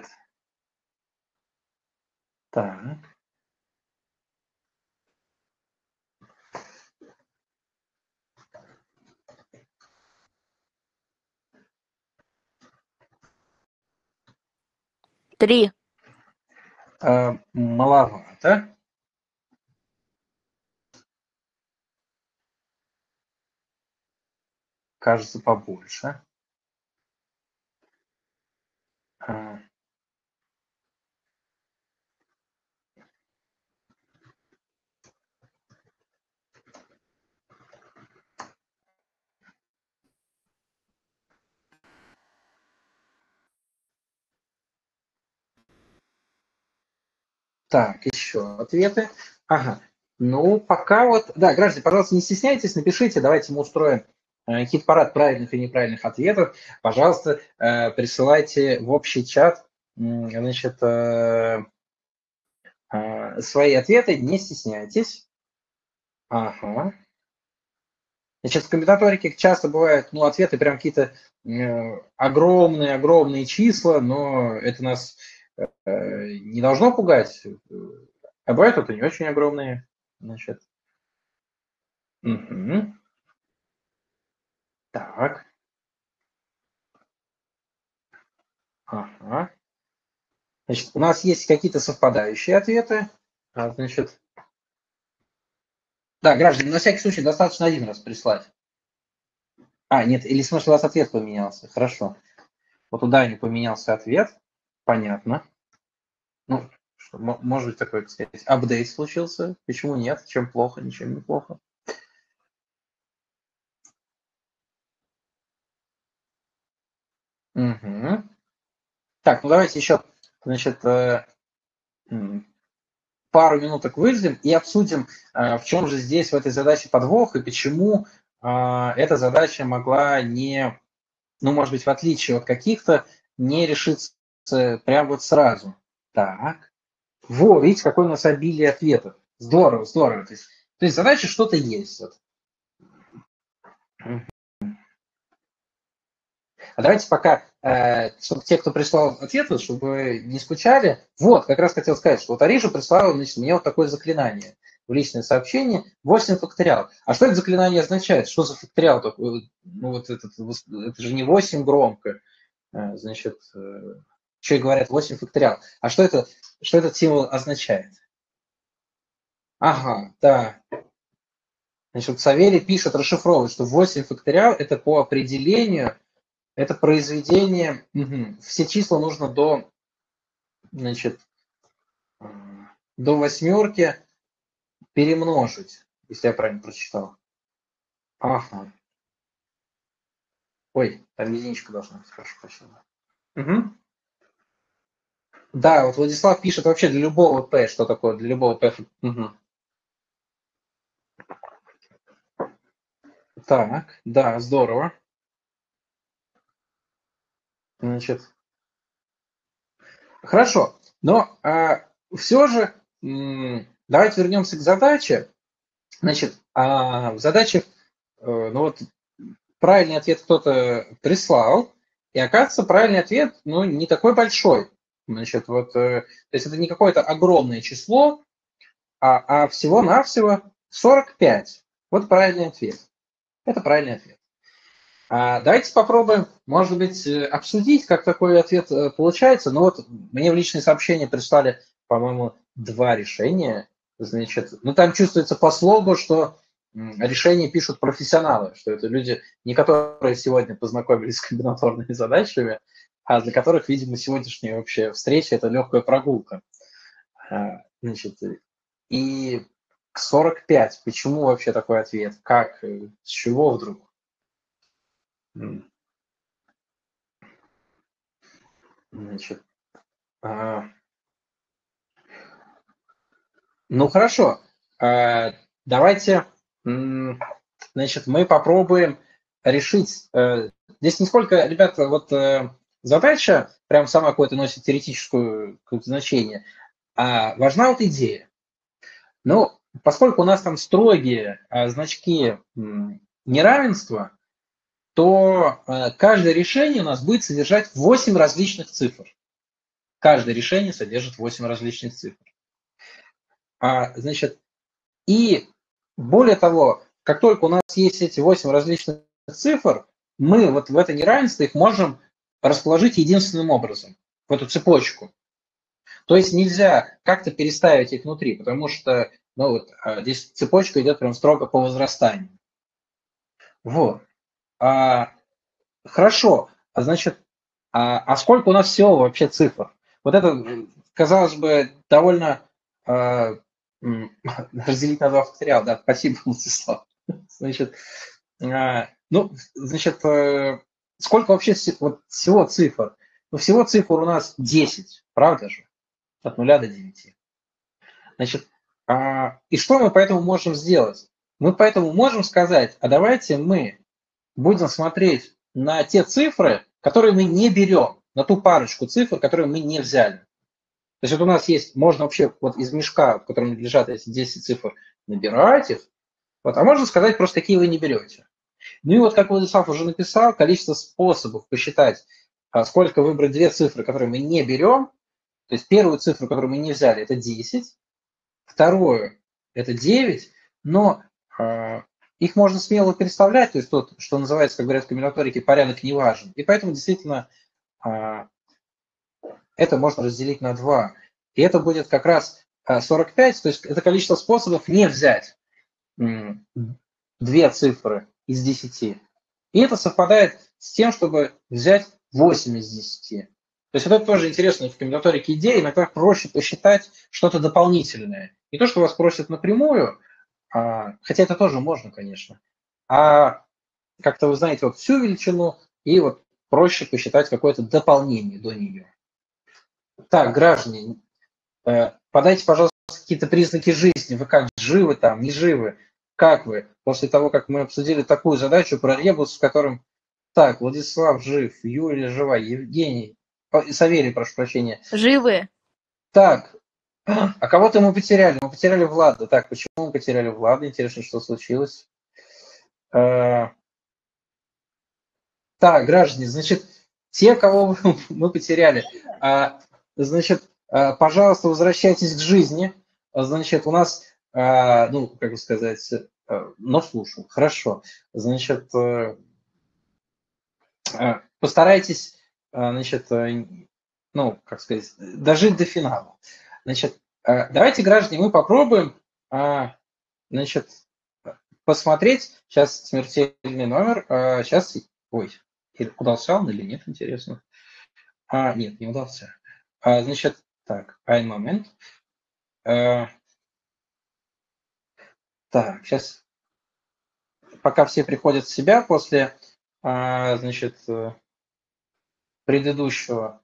A: так.
D: Три.
A: А, маловато. Кажется, побольше. А. Так, еще ответы. Ага. Ну, пока вот... Да, граждане, пожалуйста, не стесняйтесь, напишите, давайте мы устроим э, хит-парад правильных и неправильных ответов. Пожалуйста, э, присылайте в общий чат э, значит, э, э, свои ответы, не стесняйтесь. Ага. Значит, в комбинаторике часто бывают ну, ответы прям какие-то огромные-огромные числа, но это нас э, не должно пугать. А бывают это не очень огромные. Значит. Угу. Так. Ага. Значит, у нас есть какие-то совпадающие ответы. А, значит. Да, граждане, на всякий случай достаточно один раз прислать. А, нет, или в смысле у вас ответ поменялся. Хорошо. Вот у Дани поменялся ответ. Понятно. Ну, что, может быть такой, кстати, апдейт случился. Почему нет? Чем плохо? Ничем не плохо. Угу. Так, ну давайте еще, значит, пару минуток выждем и обсудим, в чем же здесь в этой задаче подвох и почему эта задача могла не, ну, может быть, в отличие от каких-то, не решиться прямо вот сразу. Так. Во, видите, какое у нас обилие ответов. Здорово, здорово. То есть, то есть задача что-то есть. Вот. А давайте пока, э, чтобы те, кто прислал ответы, чтобы не скучали. Вот, как раз хотел сказать, что вот Арижа прислала значит, мне вот такое заклинание в личное сообщение. восемь факториал. А что это заклинание означает? Что за факториал такой? Ну, вот этот, это же не восемь громко. Значит, что и говорят, восемь факториал. А что, это, что этот символ означает? Ага, да. Значит, Савелий пишет, расшифровывает, что восемь факториал – это по определению, это произведение, угу, все числа нужно до, значит, до восьмерки перемножить, если я правильно прочитал. Ага. Ой, там единичка должна быть, прошу прощения. Угу. Да, вот Владислав пишет вообще для любого P, что такое для любого P. Угу. Так, да, здорово. Значит, хорошо, но а, все же м, давайте вернемся к задаче. Значит, а в задаче, э, ну вот, правильный ответ кто-то прислал, и оказывается, правильный ответ, ну, не такой большой. Значит, вот, э, то есть это не какое-то огромное число, а, а всего-навсего сорок пять. Вот правильный ответ. Это правильный ответ. А давайте попробуем, может быть, обсудить, как такой ответ получается. Ну вот мне в личные сообщения прислали, по-моему, два решения. Значит, ну там чувствуется по слогу, что решения пишут профессионалы, что это люди, не которые сегодня познакомились с комбинаторными задачами, а для которых, видимо, сегодняшняя вообще встреча – это легкая прогулка. Значит, и сорок пять. Почему вообще такой ответ? Как? С чего вдруг? Значит, а, ну хорошо, а, давайте, м, значит, мы попробуем решить. э, Здесь не сколько, ребята, вот э, задача прям сама какое-то носит теоретическое какое-то значение, а важна вот идея. Ну, поскольку у нас там строгие а, значки м, неравенства, то э, каждое решение у нас будет содержать восемь различных цифр. Каждое решение содержит восемь различных цифр. А, значит, и более того, как только у нас есть эти восемь различных цифр, мы вот в это неравенство их можем расположить единственным образом, в эту цепочку. То есть нельзя как-то переставить их внутри, потому что ну, вот, а, здесь цепочка идет прям строго по возрастанию. Вот. А, хорошо. А значит, а, а сколько у нас всего вообще цифр? Вот это, казалось бы, довольно а, разделить на два факториала. Да, спасибо, Владислав. Значит, а, ну, значит, а, сколько вообще вот, всего цифр? Ну, всего цифр у нас десять, правда же? От нуля до девяти. Значит, а, и что мы поэтому можем сделать? Мы поэтому можем сказать, а давайте мы будем смотреть на те цифры, которые мы не берем, на ту парочку цифр, которые мы не взяли. То есть вот у нас есть, можно вообще вот из мешка, в котором лежат эти десять цифр, набирать их, вот, а можно сказать просто, какие вы не берете. Ну и вот, как Владислав уже написал, количество способов посчитать, сколько выбрать две цифры, которые мы не берем. То есть первую цифру, которую мы не взяли, это десять, вторую это девять, но э, их можно смело переставлять, то есть тот, что называется, как говорят в комбинаторике, порядок не важен. И поэтому действительно э, это можно разделить на два. И это будет как раз сорок пять, то есть это количество способов не взять э, две цифры из десяти. И это совпадает с тем, чтобы взять восемь из десяти. То есть это тоже интересная в комбинаторике идея, иногда проще посчитать что-то дополнительное. Не то, что вас просят напрямую, а, хотя это тоже можно, конечно, а как-то вы знаете вот всю величину, и вот проще посчитать какое-то дополнение до нее. Так, граждане, э, подайте, пожалуйста, какие-то признаки жизни. Вы как, живы там, не живы? Как вы? После того, как мы обсудили такую задачу про ребус, в котором... Так, Владислав жив, Юлия жива, Евгений... Савелий, прошу прощения.
D: Живы.
A: Так, а кого-то мы потеряли. Мы потеряли Влада. Так, почему мы потеряли Влада? Интересно, что случилось. Так, граждане, значит, те, кого мы потеряли, значит, пожалуйста, возвращайтесь к жизни. Значит, у нас, ну, как бы сказать, но слушаю. Хорошо. Значит, постарайтесь, значит, ну, как сказать, дожить до финала. Значит, давайте, граждане, мы попробуем, значит, посмотреть. Сейчас смертельный номер. Сейчас, ой, удался он или нет, интересно. А, нет, не удался. А, значит, так, один момент. А, так, сейчас, пока все приходят в себя после, а, значит, предыдущего.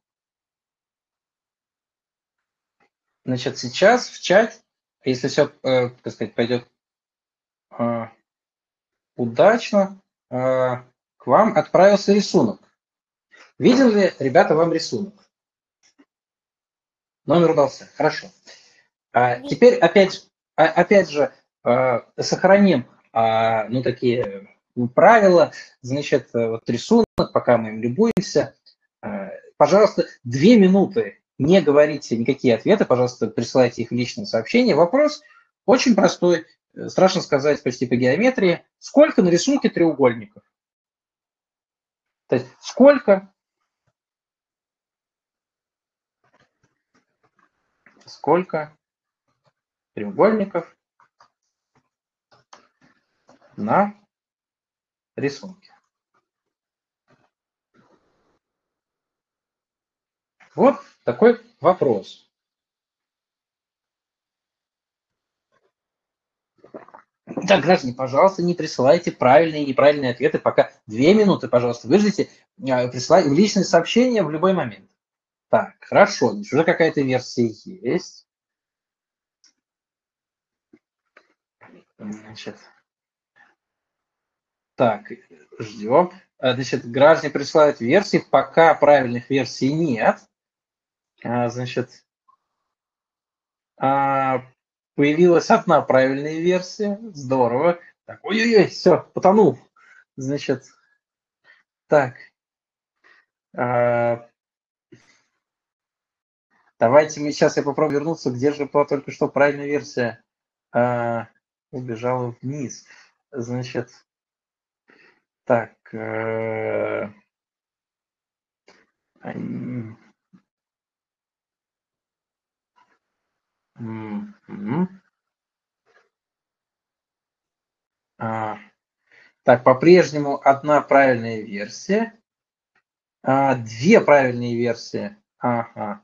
A: Значит, сейчас в чат, если все, э, так сказать, пойдет э, удачно, э, к вам отправился рисунок. Видели ли, ребята, вам рисунок? Номер удался. Хорошо. А, теперь опять, а, опять же э, сохраним э, ну, такие правила. Значит, вот рисунок, пока мы им любуемся. Э, пожалуйста, две минуты. Не говорите никакие ответы, пожалуйста, присылайте их в личные сообщения. Вопрос очень простой, страшно сказать почти по геометрии. Сколько на рисунке треугольников? То есть сколько, сколько треугольников на рисунке? Вот такой вопрос. Так, граждане, пожалуйста, не присылайте правильные и неправильные ответы, пока две минуты, пожалуйста, выждите, присылайте в личные сообщения в любой момент. Так, хорошо, значит, уже какая-то версия есть. Значит, так, ждем. Значит, граждане присылают версии, пока правильных версий нет. А, значит, а, появилась одна правильная версия. Здорово. Так, ой-ой-ой, все, потонул. Значит, так. А, давайте мы сейчас я попробую вернуться, где же была только что правильная версия. А, убежала вниз. Значит, так. Э, м, м, м. А, так, по-прежнему одна правильная версия. А, две правильные версии. Ага.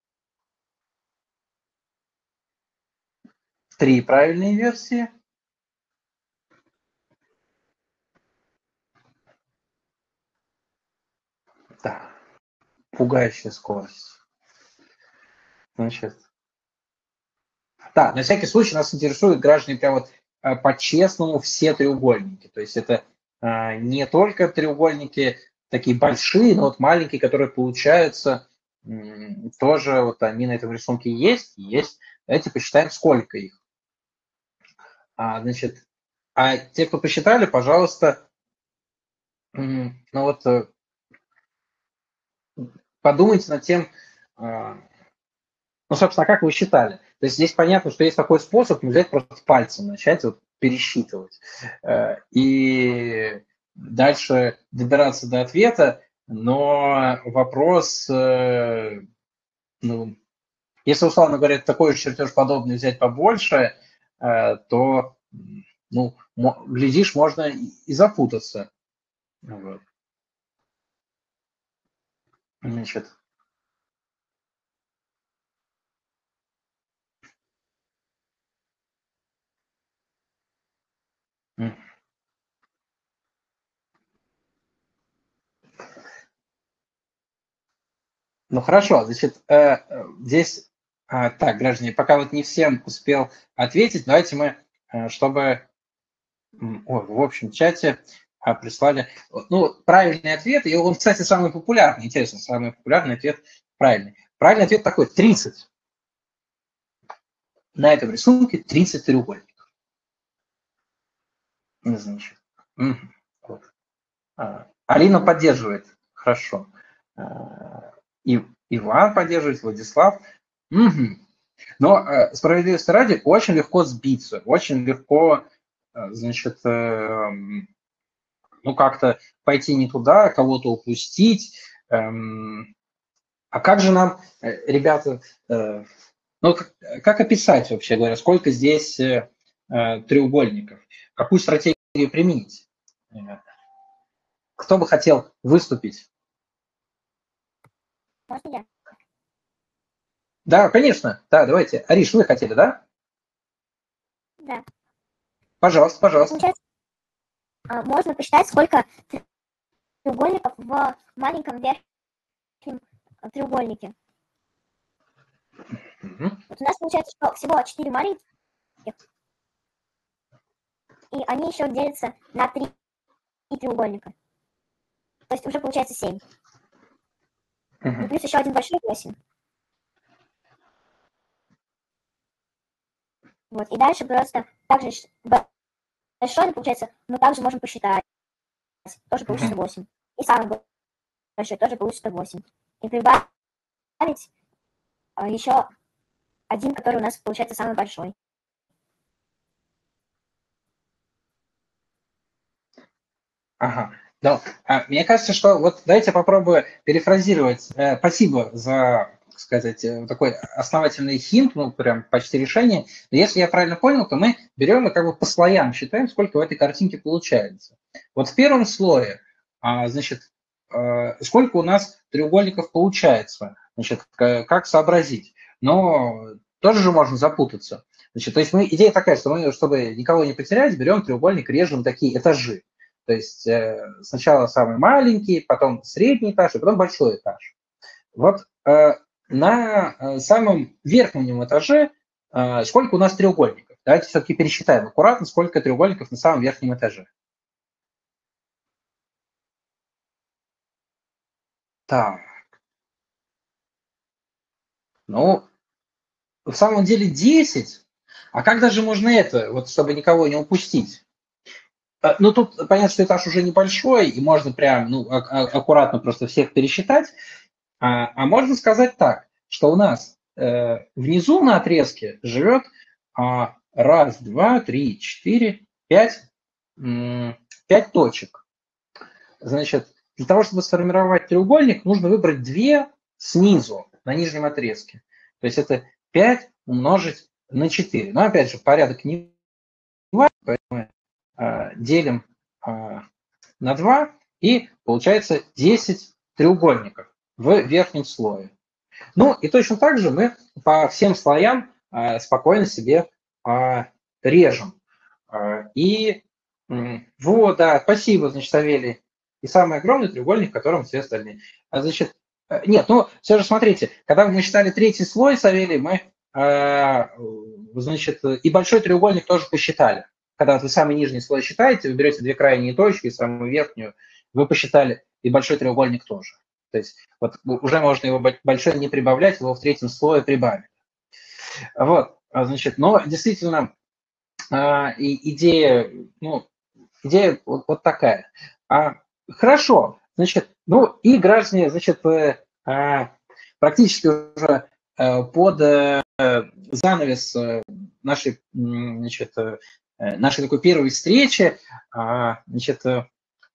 A: Три правильные версии. Да. Пугающая скорость. Значит. Да, на всякий случай нас интересуют граждане прям вот а, по-честному все треугольники. То есть это а, не только треугольники такие большие, но вот маленькие, которые получаются, м, тоже вот они на этом рисунке есть, есть. Давайте посчитаем, сколько их. А, значит, а те, кто посчитали, пожалуйста, м, ну вот э, подумайте над тем, а, ну, собственно, как вы считали. То есть здесь понятно, что есть такой способ, ну, взять просто пальцем, начать вот пересчитывать. Э, И дальше добираться до ответа, но вопрос, э, ну, если, условно говоря, такой же чертеж подобный взять побольше, э, то, м, ну, мо- глядишь, можно и и запутаться. Вот. Значит, м. Ну хорошо, значит, э, э, здесь а, так, граждане, пока вот не всем успел ответить, давайте мы, э, чтобы м, ой, в общем чате а, прислали, ну, вот правильный ответ, и он, кстати, самый популярный, интересно, самый популярный ответ правильный. Правильный ответ такой: тридцать. На этом рисунке тридцать треугольников. Ну, значит, мгм, вот. А, Алина поддерживает, хорошо. А, И Иван поддерживает, Владислав. Мгм. Но э, справедливости ради очень легко сбиться, очень легко, э, значит, э, м, ну как-то пойти не туда, кого-то упустить. Эм, А как же нам, э, ребята, э, ну как, как описать, вообще говоря, сколько здесь э, э, треугольников? Какую стратегию применить? Э, Кто бы хотел выступить?
F: Можно я?
A: Да, конечно. Да, давайте. Ариш, вы хотели, да?
F: Да.
A: Пожалуйста, пожалуйста.
F: Получается, а, можно посчитать, сколько треугольников в маленьком верхнем а, треугольнике.
A: Мгм.
F: Вот у нас получается, что всего четыре маленьких, и они еще делятся на три треугольника. То есть уже получается семь. И
A: Мгм.
F: плюс еще один большой восемь. Вот. И дальше просто также ш- большой, получается, мы также можем посчитать. Тоже получится
A: Мгм.
F: восемь. И самый большой тоже получится восемь. И прибавить а, еще один, который у нас получается самый большой.
A: Ага. Да. А, Мне кажется, что вот давайте я попробую перефразировать. Э, Спасибо за, так сказать, э, такой основательный хинт, ну, прям почти решение. Но если я правильно понял, то мы берем и как бы по слоям считаем, сколько в этой картинке получается. Вот в первом слое, а, значит, э, сколько у нас треугольников получается, значит, к- как сообразить. Но тоже же можно запутаться. Значит, то есть мы, идея такая, что мы, чтобы никого не потерять, берем треугольник, режем такие этажи. То есть э, сначала самый маленький, потом средний этаж, и потом большой этаж. Вот э, на э, самом верхнем этаже э, сколько у нас треугольников. Давайте все-таки пересчитаем аккуратно, сколько треугольников на самом верхнем этаже. Так. Ну, в самом деле десять. А как даже можно это, вот чтобы никого не упустить? Э, Ну, тут понятно, что этаж уже небольшой, и можно прям ну, а- а- аккуратно просто всех пересчитать. А, а можно сказать так, что у нас э, внизу на отрезке живет а, раз, два, три, четыре, пять, м, пять точек. Значит, для того, чтобы сформировать треугольник, нужно выбрать две снизу, на нижнем отрезке. То есть это пять умножить на четыре. Но опять же, порядок не важен, поэтому э, делим э, на два, и получается десять треугольников в верхнем слое. Ну и точно так же мы по всем слоям э, спокойно себе э, режем. Э, и м, вот, да, спасибо, значит, Савелий. И самый огромный треугольник, в котором все остальные. А, значит, э, нет, ну все же смотрите, когда мы считали третий слой, Савелий, мы, э, значит, и большой треугольник тоже посчитали. Когда вот вы самый нижний слой считаете, вы берете две крайние точки, самую верхнюю, вы посчитали, и большой треугольник тоже. То есть вот уже можно его большой не прибавлять, его в третьем слое прибавить. Вот, а, значит, но действительно а, и идея, ну, идея вот, вот такая. А, хорошо, значит, ну и граждане, значит, э, а, практически уже э, под э, занавес э, нашей, м, значит, э, нашей такой первой встречи, а, значит, э,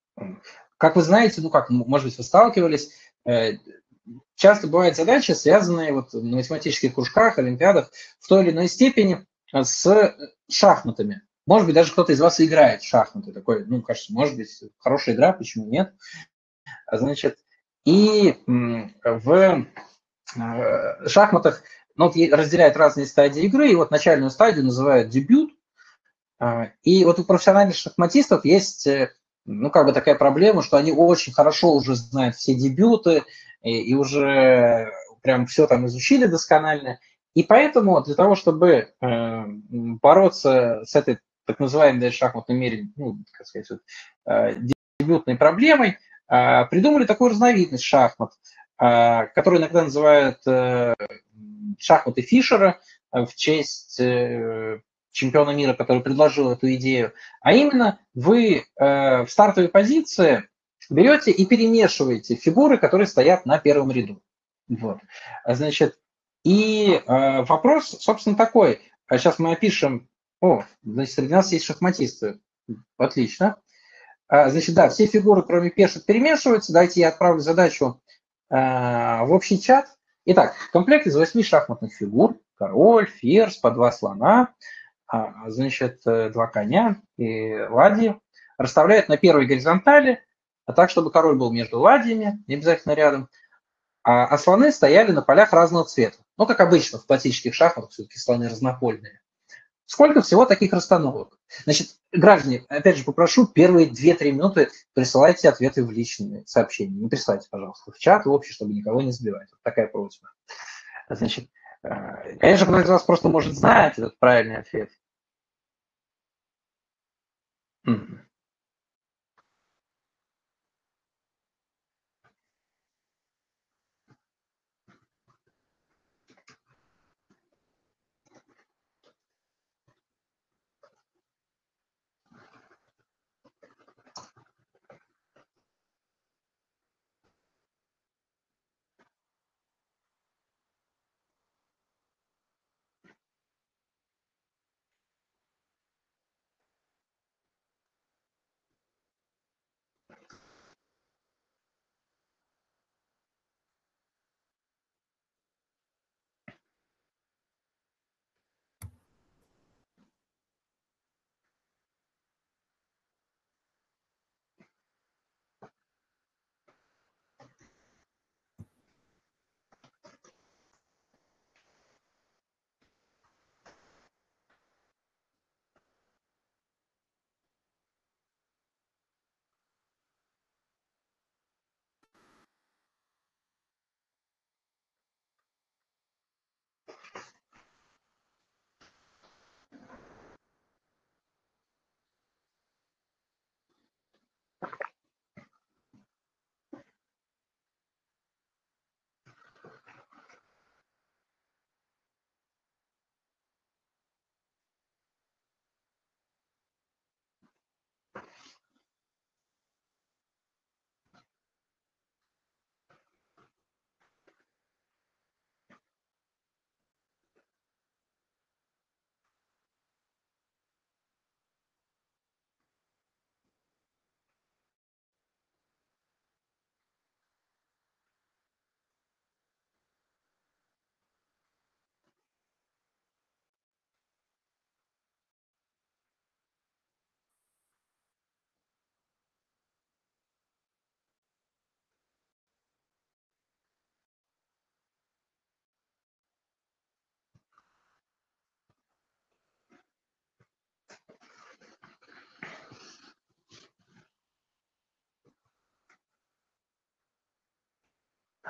A: как вы знаете, ну как, может быть, вы сталкивались, э, часто бывают задачи, связанные вот на математических кружках, олимпиадах в той или иной степени с шахматами. Может быть, даже кто-то из вас играет в шахматы. Такой, ну, кажется, может быть, хорошая игра, почему нет? Значит, и в шахматах ну, вот разделяют разные стадии игры, и вот начальную стадию называют дебют. И вот у профессиональных шахматистов есть, ну, как бы такая проблема, что они очень хорошо уже знают все дебюты, и, и уже прям все там изучили досконально. И поэтому для того, чтобы э, бороться с этой так называемой в шахматном мире, ну, как сказать, вот, э, дебютной проблемой, э, придумали такую разновидность шахмат, э, которую иногда называют э, шахматы Фишера в честь э, чемпиона мира, который предложил эту идею. А именно вы э, в стартовой позиции берете и перемешиваете фигуры, которые стоят на первом ряду. Вот. Значит, и э, вопрос, собственно, такой. Сейчас мы опишем. О, значит, среди нас есть шахматисты. Отлично. А, значит, да, все фигуры, кроме пешек, перемешиваются. Давайте я отправлю задачу э, в общий чат. Итак, комплект из восьми шахматных фигур. Король, ферзь, по два слона, а, значит, два коня и ладьи. Расставляют на первой горизонтали, а так, чтобы король был между ладьями, не обязательно рядом, а, а слоны стояли на полях разного цвета. Ну, как обычно, в классических шахматах все-таки слоны разнопольные. Сколько всего таких расстановок? Значит, граждане, опять же, попрошу, первые две-три минуты присылайте ответы в личные сообщения. Не присылайте, пожалуйста, в чат, в общий, чтобы никого не сбивать. Вот такая просьба. Значит, конечно, кто из вас просто может знать этот правильный ответ. Мгм.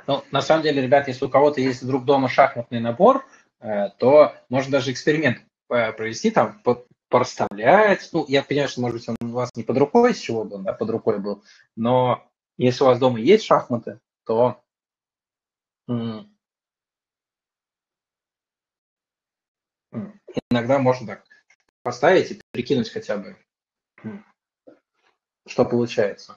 A: Ну, на самом деле, ребят, если у кого-то есть вдруг дома шахматный набор, э, то можно даже эксперимент э, провести, там, по- порасставлять. Ну, я понимаю, что, может быть, он у вас не под рукой, с чего бы он да, под рукой был, но если у вас дома есть шахматы, то м, м, иногда можно так поставить и прикинуть хотя бы, м, что получается.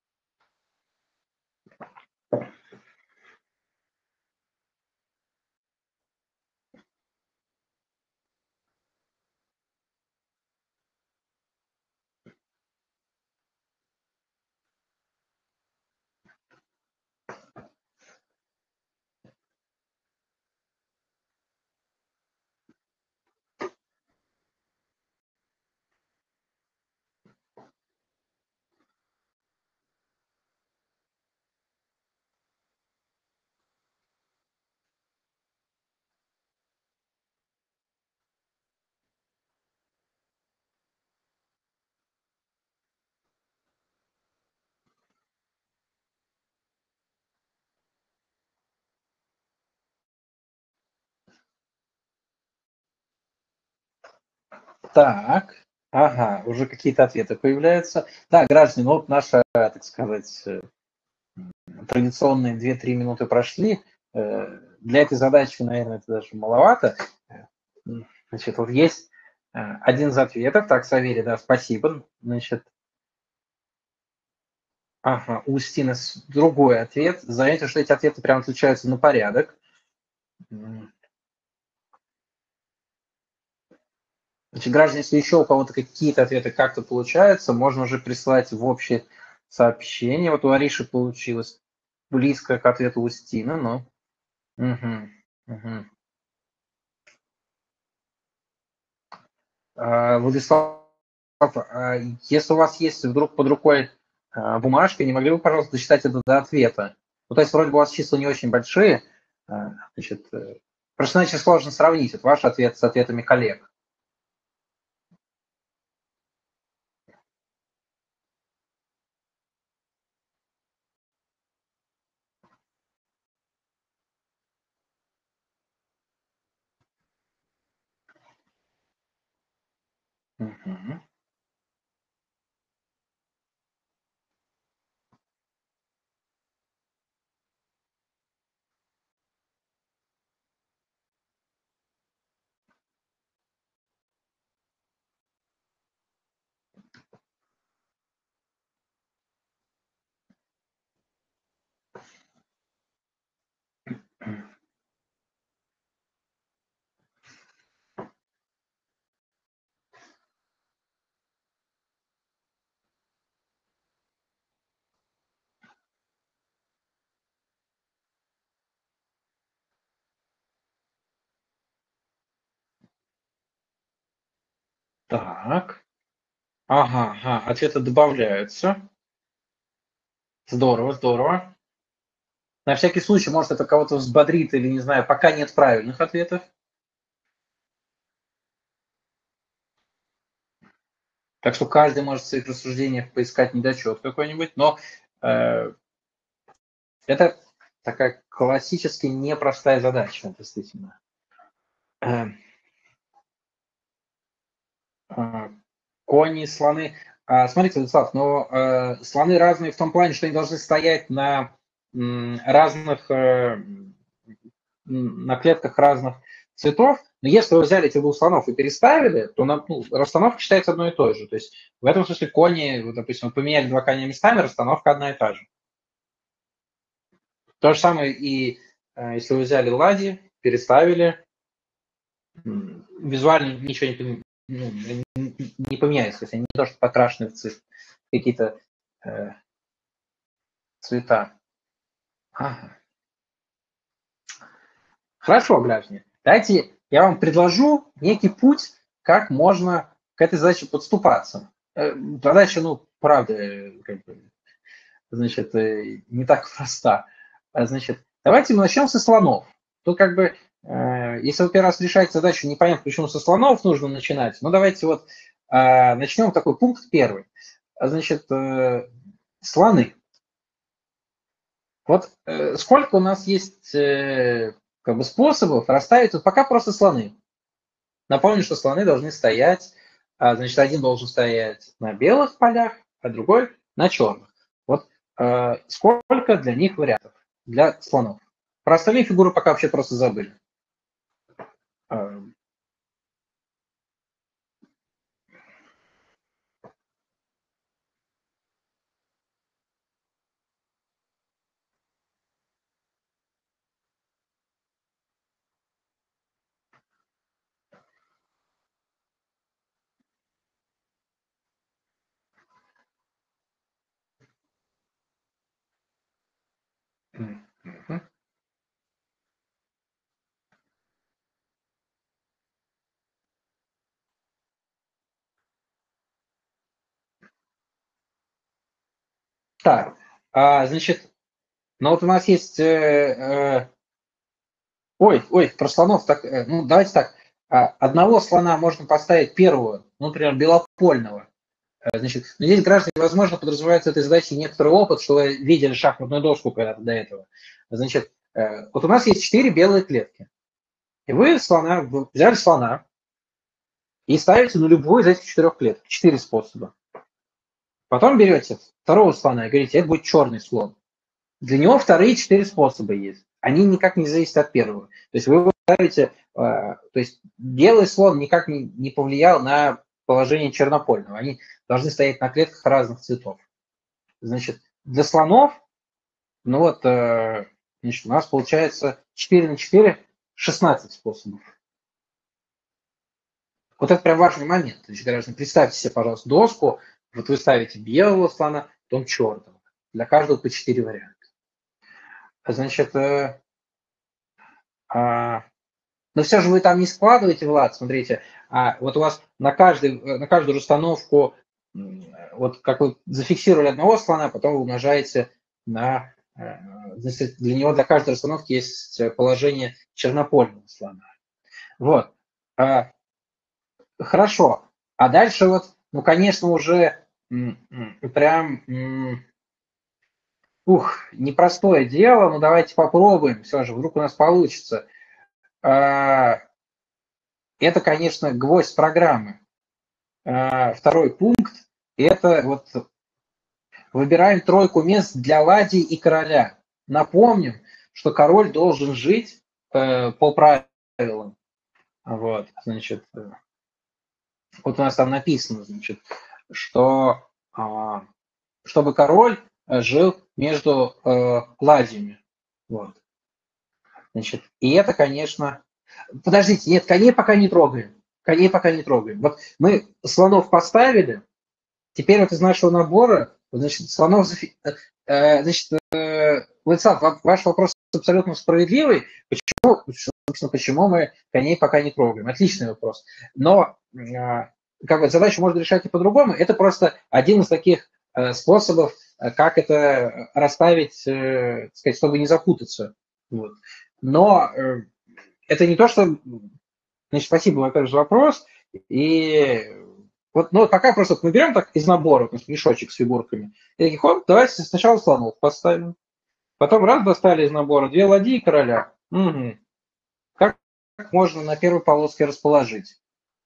A: Так, ага, уже какие-то ответы появляются. Да, граждане, ну вот наша, так сказать, э, традиционные две-три минуты прошли. Э, Для этой задачи, наверное, это даже маловато. Э, м, Значит, вот есть э, один из ответов. Так, Саверий, да, спасибо. Значит, ага, у Устины с- другой ответ. Заметьте, что эти ответы прям отличаются на порядок. М, Значит, граждане, если еще у кого-то какие-то ответы как-то получаются, можно уже присылать в общее сообщение. Вот у Ариши получилось близко к ответу Устина, но... Мгм, мгм. А, Владислав, а если у вас есть вдруг под рукой а, бумажка, не могли бы, пожалуйста, дочитать это до ответа? Ну, то есть вроде бы у вас числа не очень большие, а, значит, э, просто иначе сложно сравнить вот ваш ответ с ответами коллег. Мгм. Так. Ага, ага, ответы добавляются. Здорово, здорово. На всякий случай, может, это кого-то взбодрит или, не знаю, пока нет правильных ответов. Так что каждый может в своих рассуждениях поискать недочет какой-нибудь, но э, это такая классически непростая задача, действительно. Э, э, Кони, слоны. А, смотрите, Владислав, но э, слоны разные в том плане, что они должны стоять на м, разных, э, м, на клетках разных цветов. Но если вы взяли этих двух слонов и переставили, то на, ну, расстановка считается одной и той же. То есть в этом смысле кони, вот, допустим, поменяли два коня местами, расстановка одна и та же. То же самое и э, если вы взяли ладьи, переставили, м, визуально ничего не, пом- ну, не не поменяется. То есть они не то, что покрашены в цвет, какие-то э, цвета. Ага. Хорошо, граждане. Давайте я вам предложу некий путь, как можно к этой задаче подступаться. Э, Задача, ну, правда, э, как бы, значит, э, не так проста. А, Значит, давайте мы начнем со слонов. Тут как бы, э, если вы первый раз решаете задачу, непонятно, почему со слонов нужно начинать, ну давайте вот э, начнем такой пункт первый. А, Значит, э, слоны. Вот э, сколько у нас есть э, как бы способов расставить, вот пока просто слоны. Напомню, что слоны должны стоять, а, значит, один должен стоять на белых полях, а другой на черных. Вот э, сколько для них вариантов, для слонов. Про остальные фигуры пока вообще просто забыли. Э, мгм. Так, а, значит, ну вот у нас есть... э, э, ой, ой, про слонов. Так, э, ну, давайте так. А, одного слона можно поставить первого, ну, например, белопольного. Э, Значит, но здесь граждане, возможно, подразумевается этой задачей некоторый опыт, что вы видели шахматную доску когда-то до этого. Значит, э, вот у нас есть четыре белые клетки. И вы слона, вы взяли слона и ставите на любую из этих четырех клеток. Четыре способа. Потом берете второго слона и говорите, это будет черный слон. Для него вторые четыре способа есть. Они никак не зависят от первого. То есть вы его ставите, э, то есть белый слон никак не, не повлиял на положение чернопольного. Они должны стоять на клетках разных цветов. Значит, для слонов, ну вот, э, значит, у нас получается четыре на четыре, шестнадцать способов. Вот это прям важный момент. То есть, граждане, представьте себе, пожалуйста, доску, вот вы ставите белого слона, потом черного. Для каждого по четыре варианта. Значит, э, а, но все же вы там не складываете, Влад, смотрите, а вот у вас на, каждый, на каждую расстановку, вот как вы зафиксировали одного слона, потом вы умножаете на... Значит, для него для каждой расстановки есть положение чернопольного слона. Вот. А, хорошо. А дальше вот, ну, конечно, уже прям... Ух, непростое дело, но давайте попробуем, все же, вдруг у нас получится. Это, конечно, гвоздь программы. Второй пункт – это вот выбираем тройку мест для ладьи и короля. Напомним, что король должен жить по правилам. Вот, значит, вот у нас там написано, значит, что чтобы король жил между э, ладьями. Вот. Значит, и это, конечно... Подождите, нет, коней пока не трогаем. Коней пока не трогаем. Вот мы слонов поставили, теперь вот из нашего набора, значит, слонов... Э, значит, э, Владислав, ваш вопрос абсолютно справедливый. Почему, собственно, почему мы коней пока не трогаем? Отличный вопрос. Но э, как бы задачу можно решать и по-другому. Это просто один из таких э, способов, как это расставить, э, сказать, чтобы не запутаться. Вот. Но э, это не то, что... Значит, спасибо, во-первых, за вопрос. И вот, ну, пока просто мы берем так из набора, то есть мешочек с фигурками. И таких, вот, давайте сначала слонов поставим. Потом раз достали из набора две ладьи и короля. Угу. Как можно на первой полоске расположить?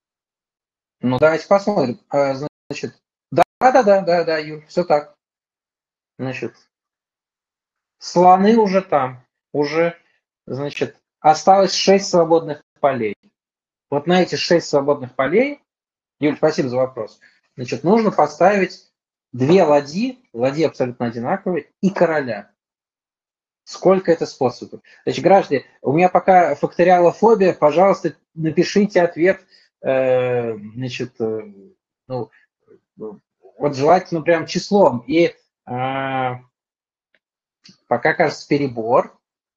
A: Ну, давайте посмотрим. А, значит, да-да-да, Юль, все так. Значит, слоны уже там, уже, значит, осталось шесть свободных полей. Вот на эти шесть свободных полей, Юль, спасибо за вопрос, значит, нужно поставить две ладьи, ладьи абсолютно одинаковые, и короля. Сколько это способов? Значит, граждане, у меня пока факториалофобия, пожалуйста, напишите ответ, э, значит, э, ну, вот желательно прям числом. И э, пока, кажется, перебор.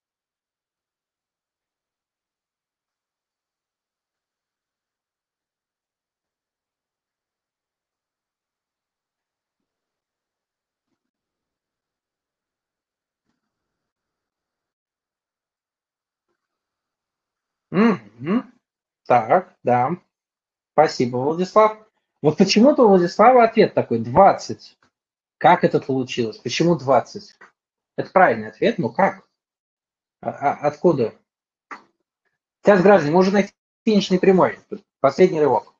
A: Угу. Так, да. Спасибо, Владислав. Вот почему-то у Владислава ответ такой двадцать. Как это получилось? Почему двадцать? Это правильный ответ, но как? А, а, откуда? Сейчас, граждане, мы уже на финишной прямой. Последний рывок.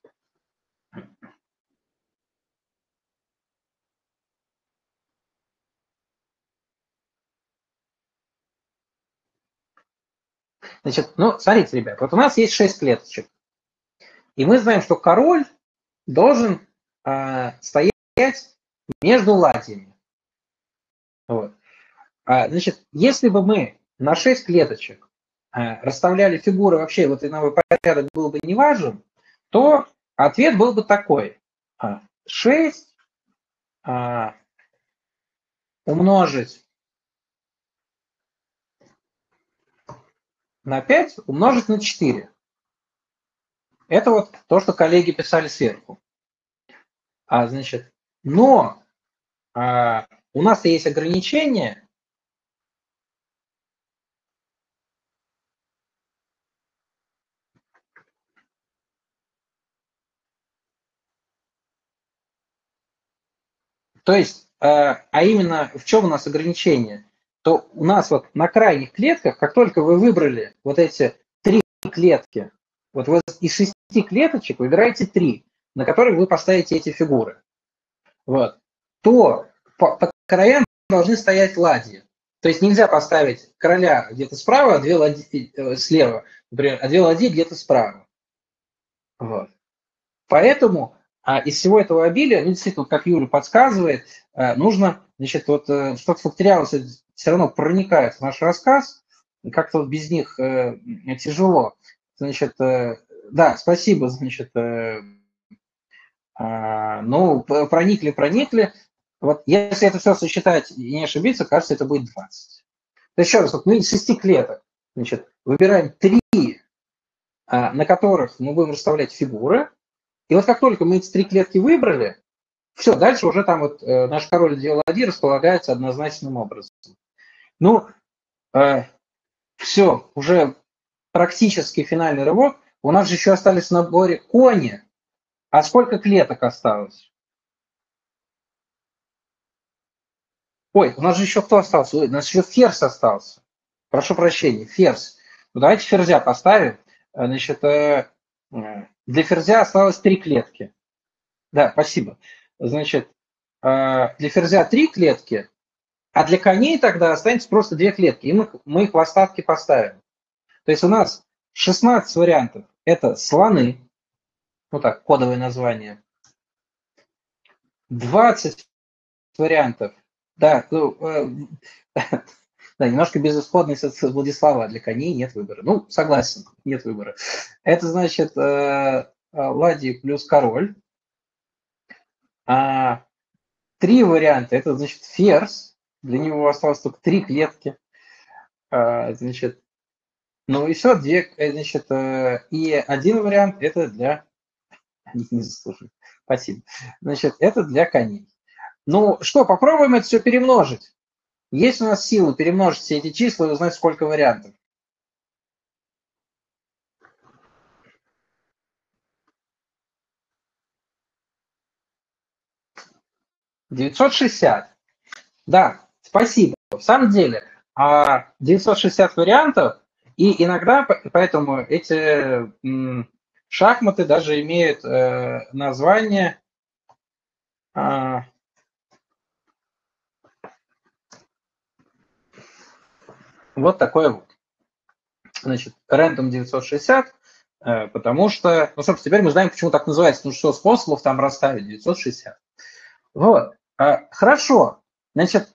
A: Значит, ну, смотрите, ребят, вот у нас есть шесть клеточек. И мы знаем, что король должен э, стоять между ладьями. Вот. А, значит, если бы мы на шесть клеточек э, расставляли фигуры, вообще вот иной порядок был бы не важен, то ответ был бы такой. шесть э, умножить на пять умножить на четыре. Это вот то, что коллеги писали сверху. А, значит, но а, у нас есть ограничение. То есть, а, а именно в чем у нас ограничение? То у нас вот на крайних клетках, как только вы выбрали вот эти три клетки, вот вы из шести клеточек выбираете три, на которых вы поставите эти фигуры, вот, то по, по краям должны стоять ладьи. То есть нельзя поставить короля где-то справа, а две ладьи э, слева, например, а две ладьи где-то справа. Вот. Поэтому а, из всего этого обилия, ну, действительно, как Юля подсказывает, а, нужно, значит, вот э, что-то факториаловцы все равно проникает в наш рассказ, как-то вот без них э, тяжело. Значит, э, да, спасибо, значит, э, э, ну, проникли, проникли. Вот если это все сосчитать и не ошибиться, кажется, это будет двадцать. То есть еще раз, вот мы из шести клеток, значит, выбираем три, а, на которых мы будем расставлять фигуры. И вот как только мы эти три клетки выбрали, все, дальше уже там вот э, наш король две ладьи располагается однозначным образом. Ну, э, все, уже практически финальный рывок. У нас же еще остались в наборе кони. А сколько клеток осталось? Ой, у нас же еще кто остался? Ой, у нас еще ферзь остался. Прошу прощения, ферзь. Ну, давайте ферзя поставим. Значит, э, для ферзя осталось три клетки. Да, спасибо. Значит, э, для ферзя три клетки, а для коней тогда останется просто две клетки. И мы, мы их в остатки поставим. То есть у нас шестнадцать вариантов. Это слоны. Ну так, кодовое название. двадцать вариантов. Да, ну, э, да, немножко безысходность от Владислава, для коней нет выбора. Ну, согласен, нет выбора. Это значит э, ладьи плюс король. А, три варианта. Это значит ферзь. Для него осталось только три клетки. А, значит, ну и все, две, значит, э, и один вариант это для... Они не заслуживают. Спасибо. Значит, это для коней. Ну что, попробуем это все перемножить. Есть у нас силы перемножить все эти числа и узнать, сколько вариантов. девятьсот шестьдесят. Да, спасибо. В самом деле, девятьсот шестьдесят вариантов, и иногда поэтому эти шахматы даже имеют название вот такое вот. Значит, Random девятьсот шестьдесят, потому что, ну, собственно, теперь мы знаем, почему так называется, потому что способов там расставить девятьсот шестьдесят. Вот, хорошо, значит,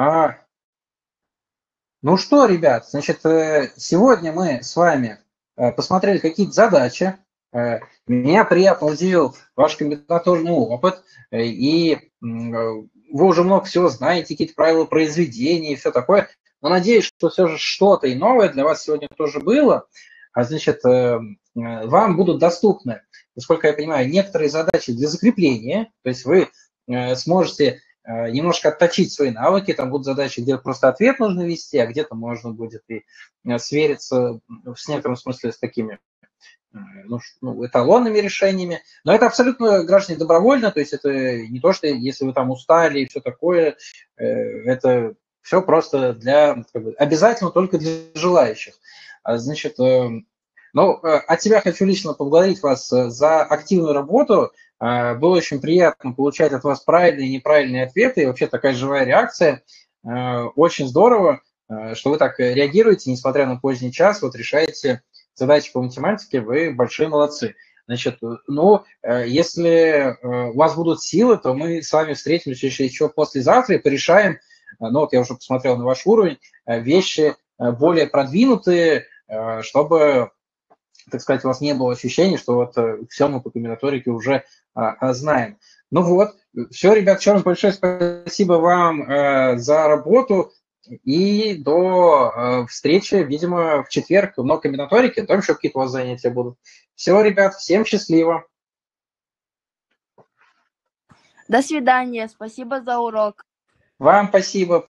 A: ну что, ребят, значит, сегодня мы с вами посмотрели какие-то задачи, меня приятно удивил ваш комбинаторный опыт, и вы уже много всего знаете, какие-то правила произведения и все такое. Но надеюсь, что все же что-то и новое для вас сегодня тоже было. А значит, вам будут доступны, насколько я понимаю, некоторые задачи для закрепления. То есть вы сможете немножко отточить свои навыки. Там будут задачи, где просто ответ нужно ввести, а где-то можно будет и свериться в некотором смысле с такими ну, эталонными решениями. Но это абсолютно, граждане, добровольно. То есть это не то, что если вы там устали и все такое, это Все просто для, как бы, обязательно только для желающих. Значит, ну, от себя хочу лично поблагодарить вас за активную работу. Было очень приятно получать от вас правильные и неправильные ответы, и вообще такая живая реакция. Очень здорово, что вы так реагируете, несмотря на поздний час, вот решаете задачи по математике, вы большие молодцы. Значит, ну, если у вас будут силы, то мы с вами встретимся еще, еще послезавтра и порешаем, ну вот я уже посмотрел на ваш уровень, вещи более продвинутые, чтобы, так сказать, у вас не было ощущения, что вот все мы по комбинаторике уже знаем. Ну вот, все, ребят, еще раз большое спасибо вам за работу. И до встречи, видимо, в четверг на комбинаторике. Там еще какие-то у вас занятия будут. Все, ребят, всем счастливо.
D: До свидания. Спасибо за урок.
A: Вам спасибо.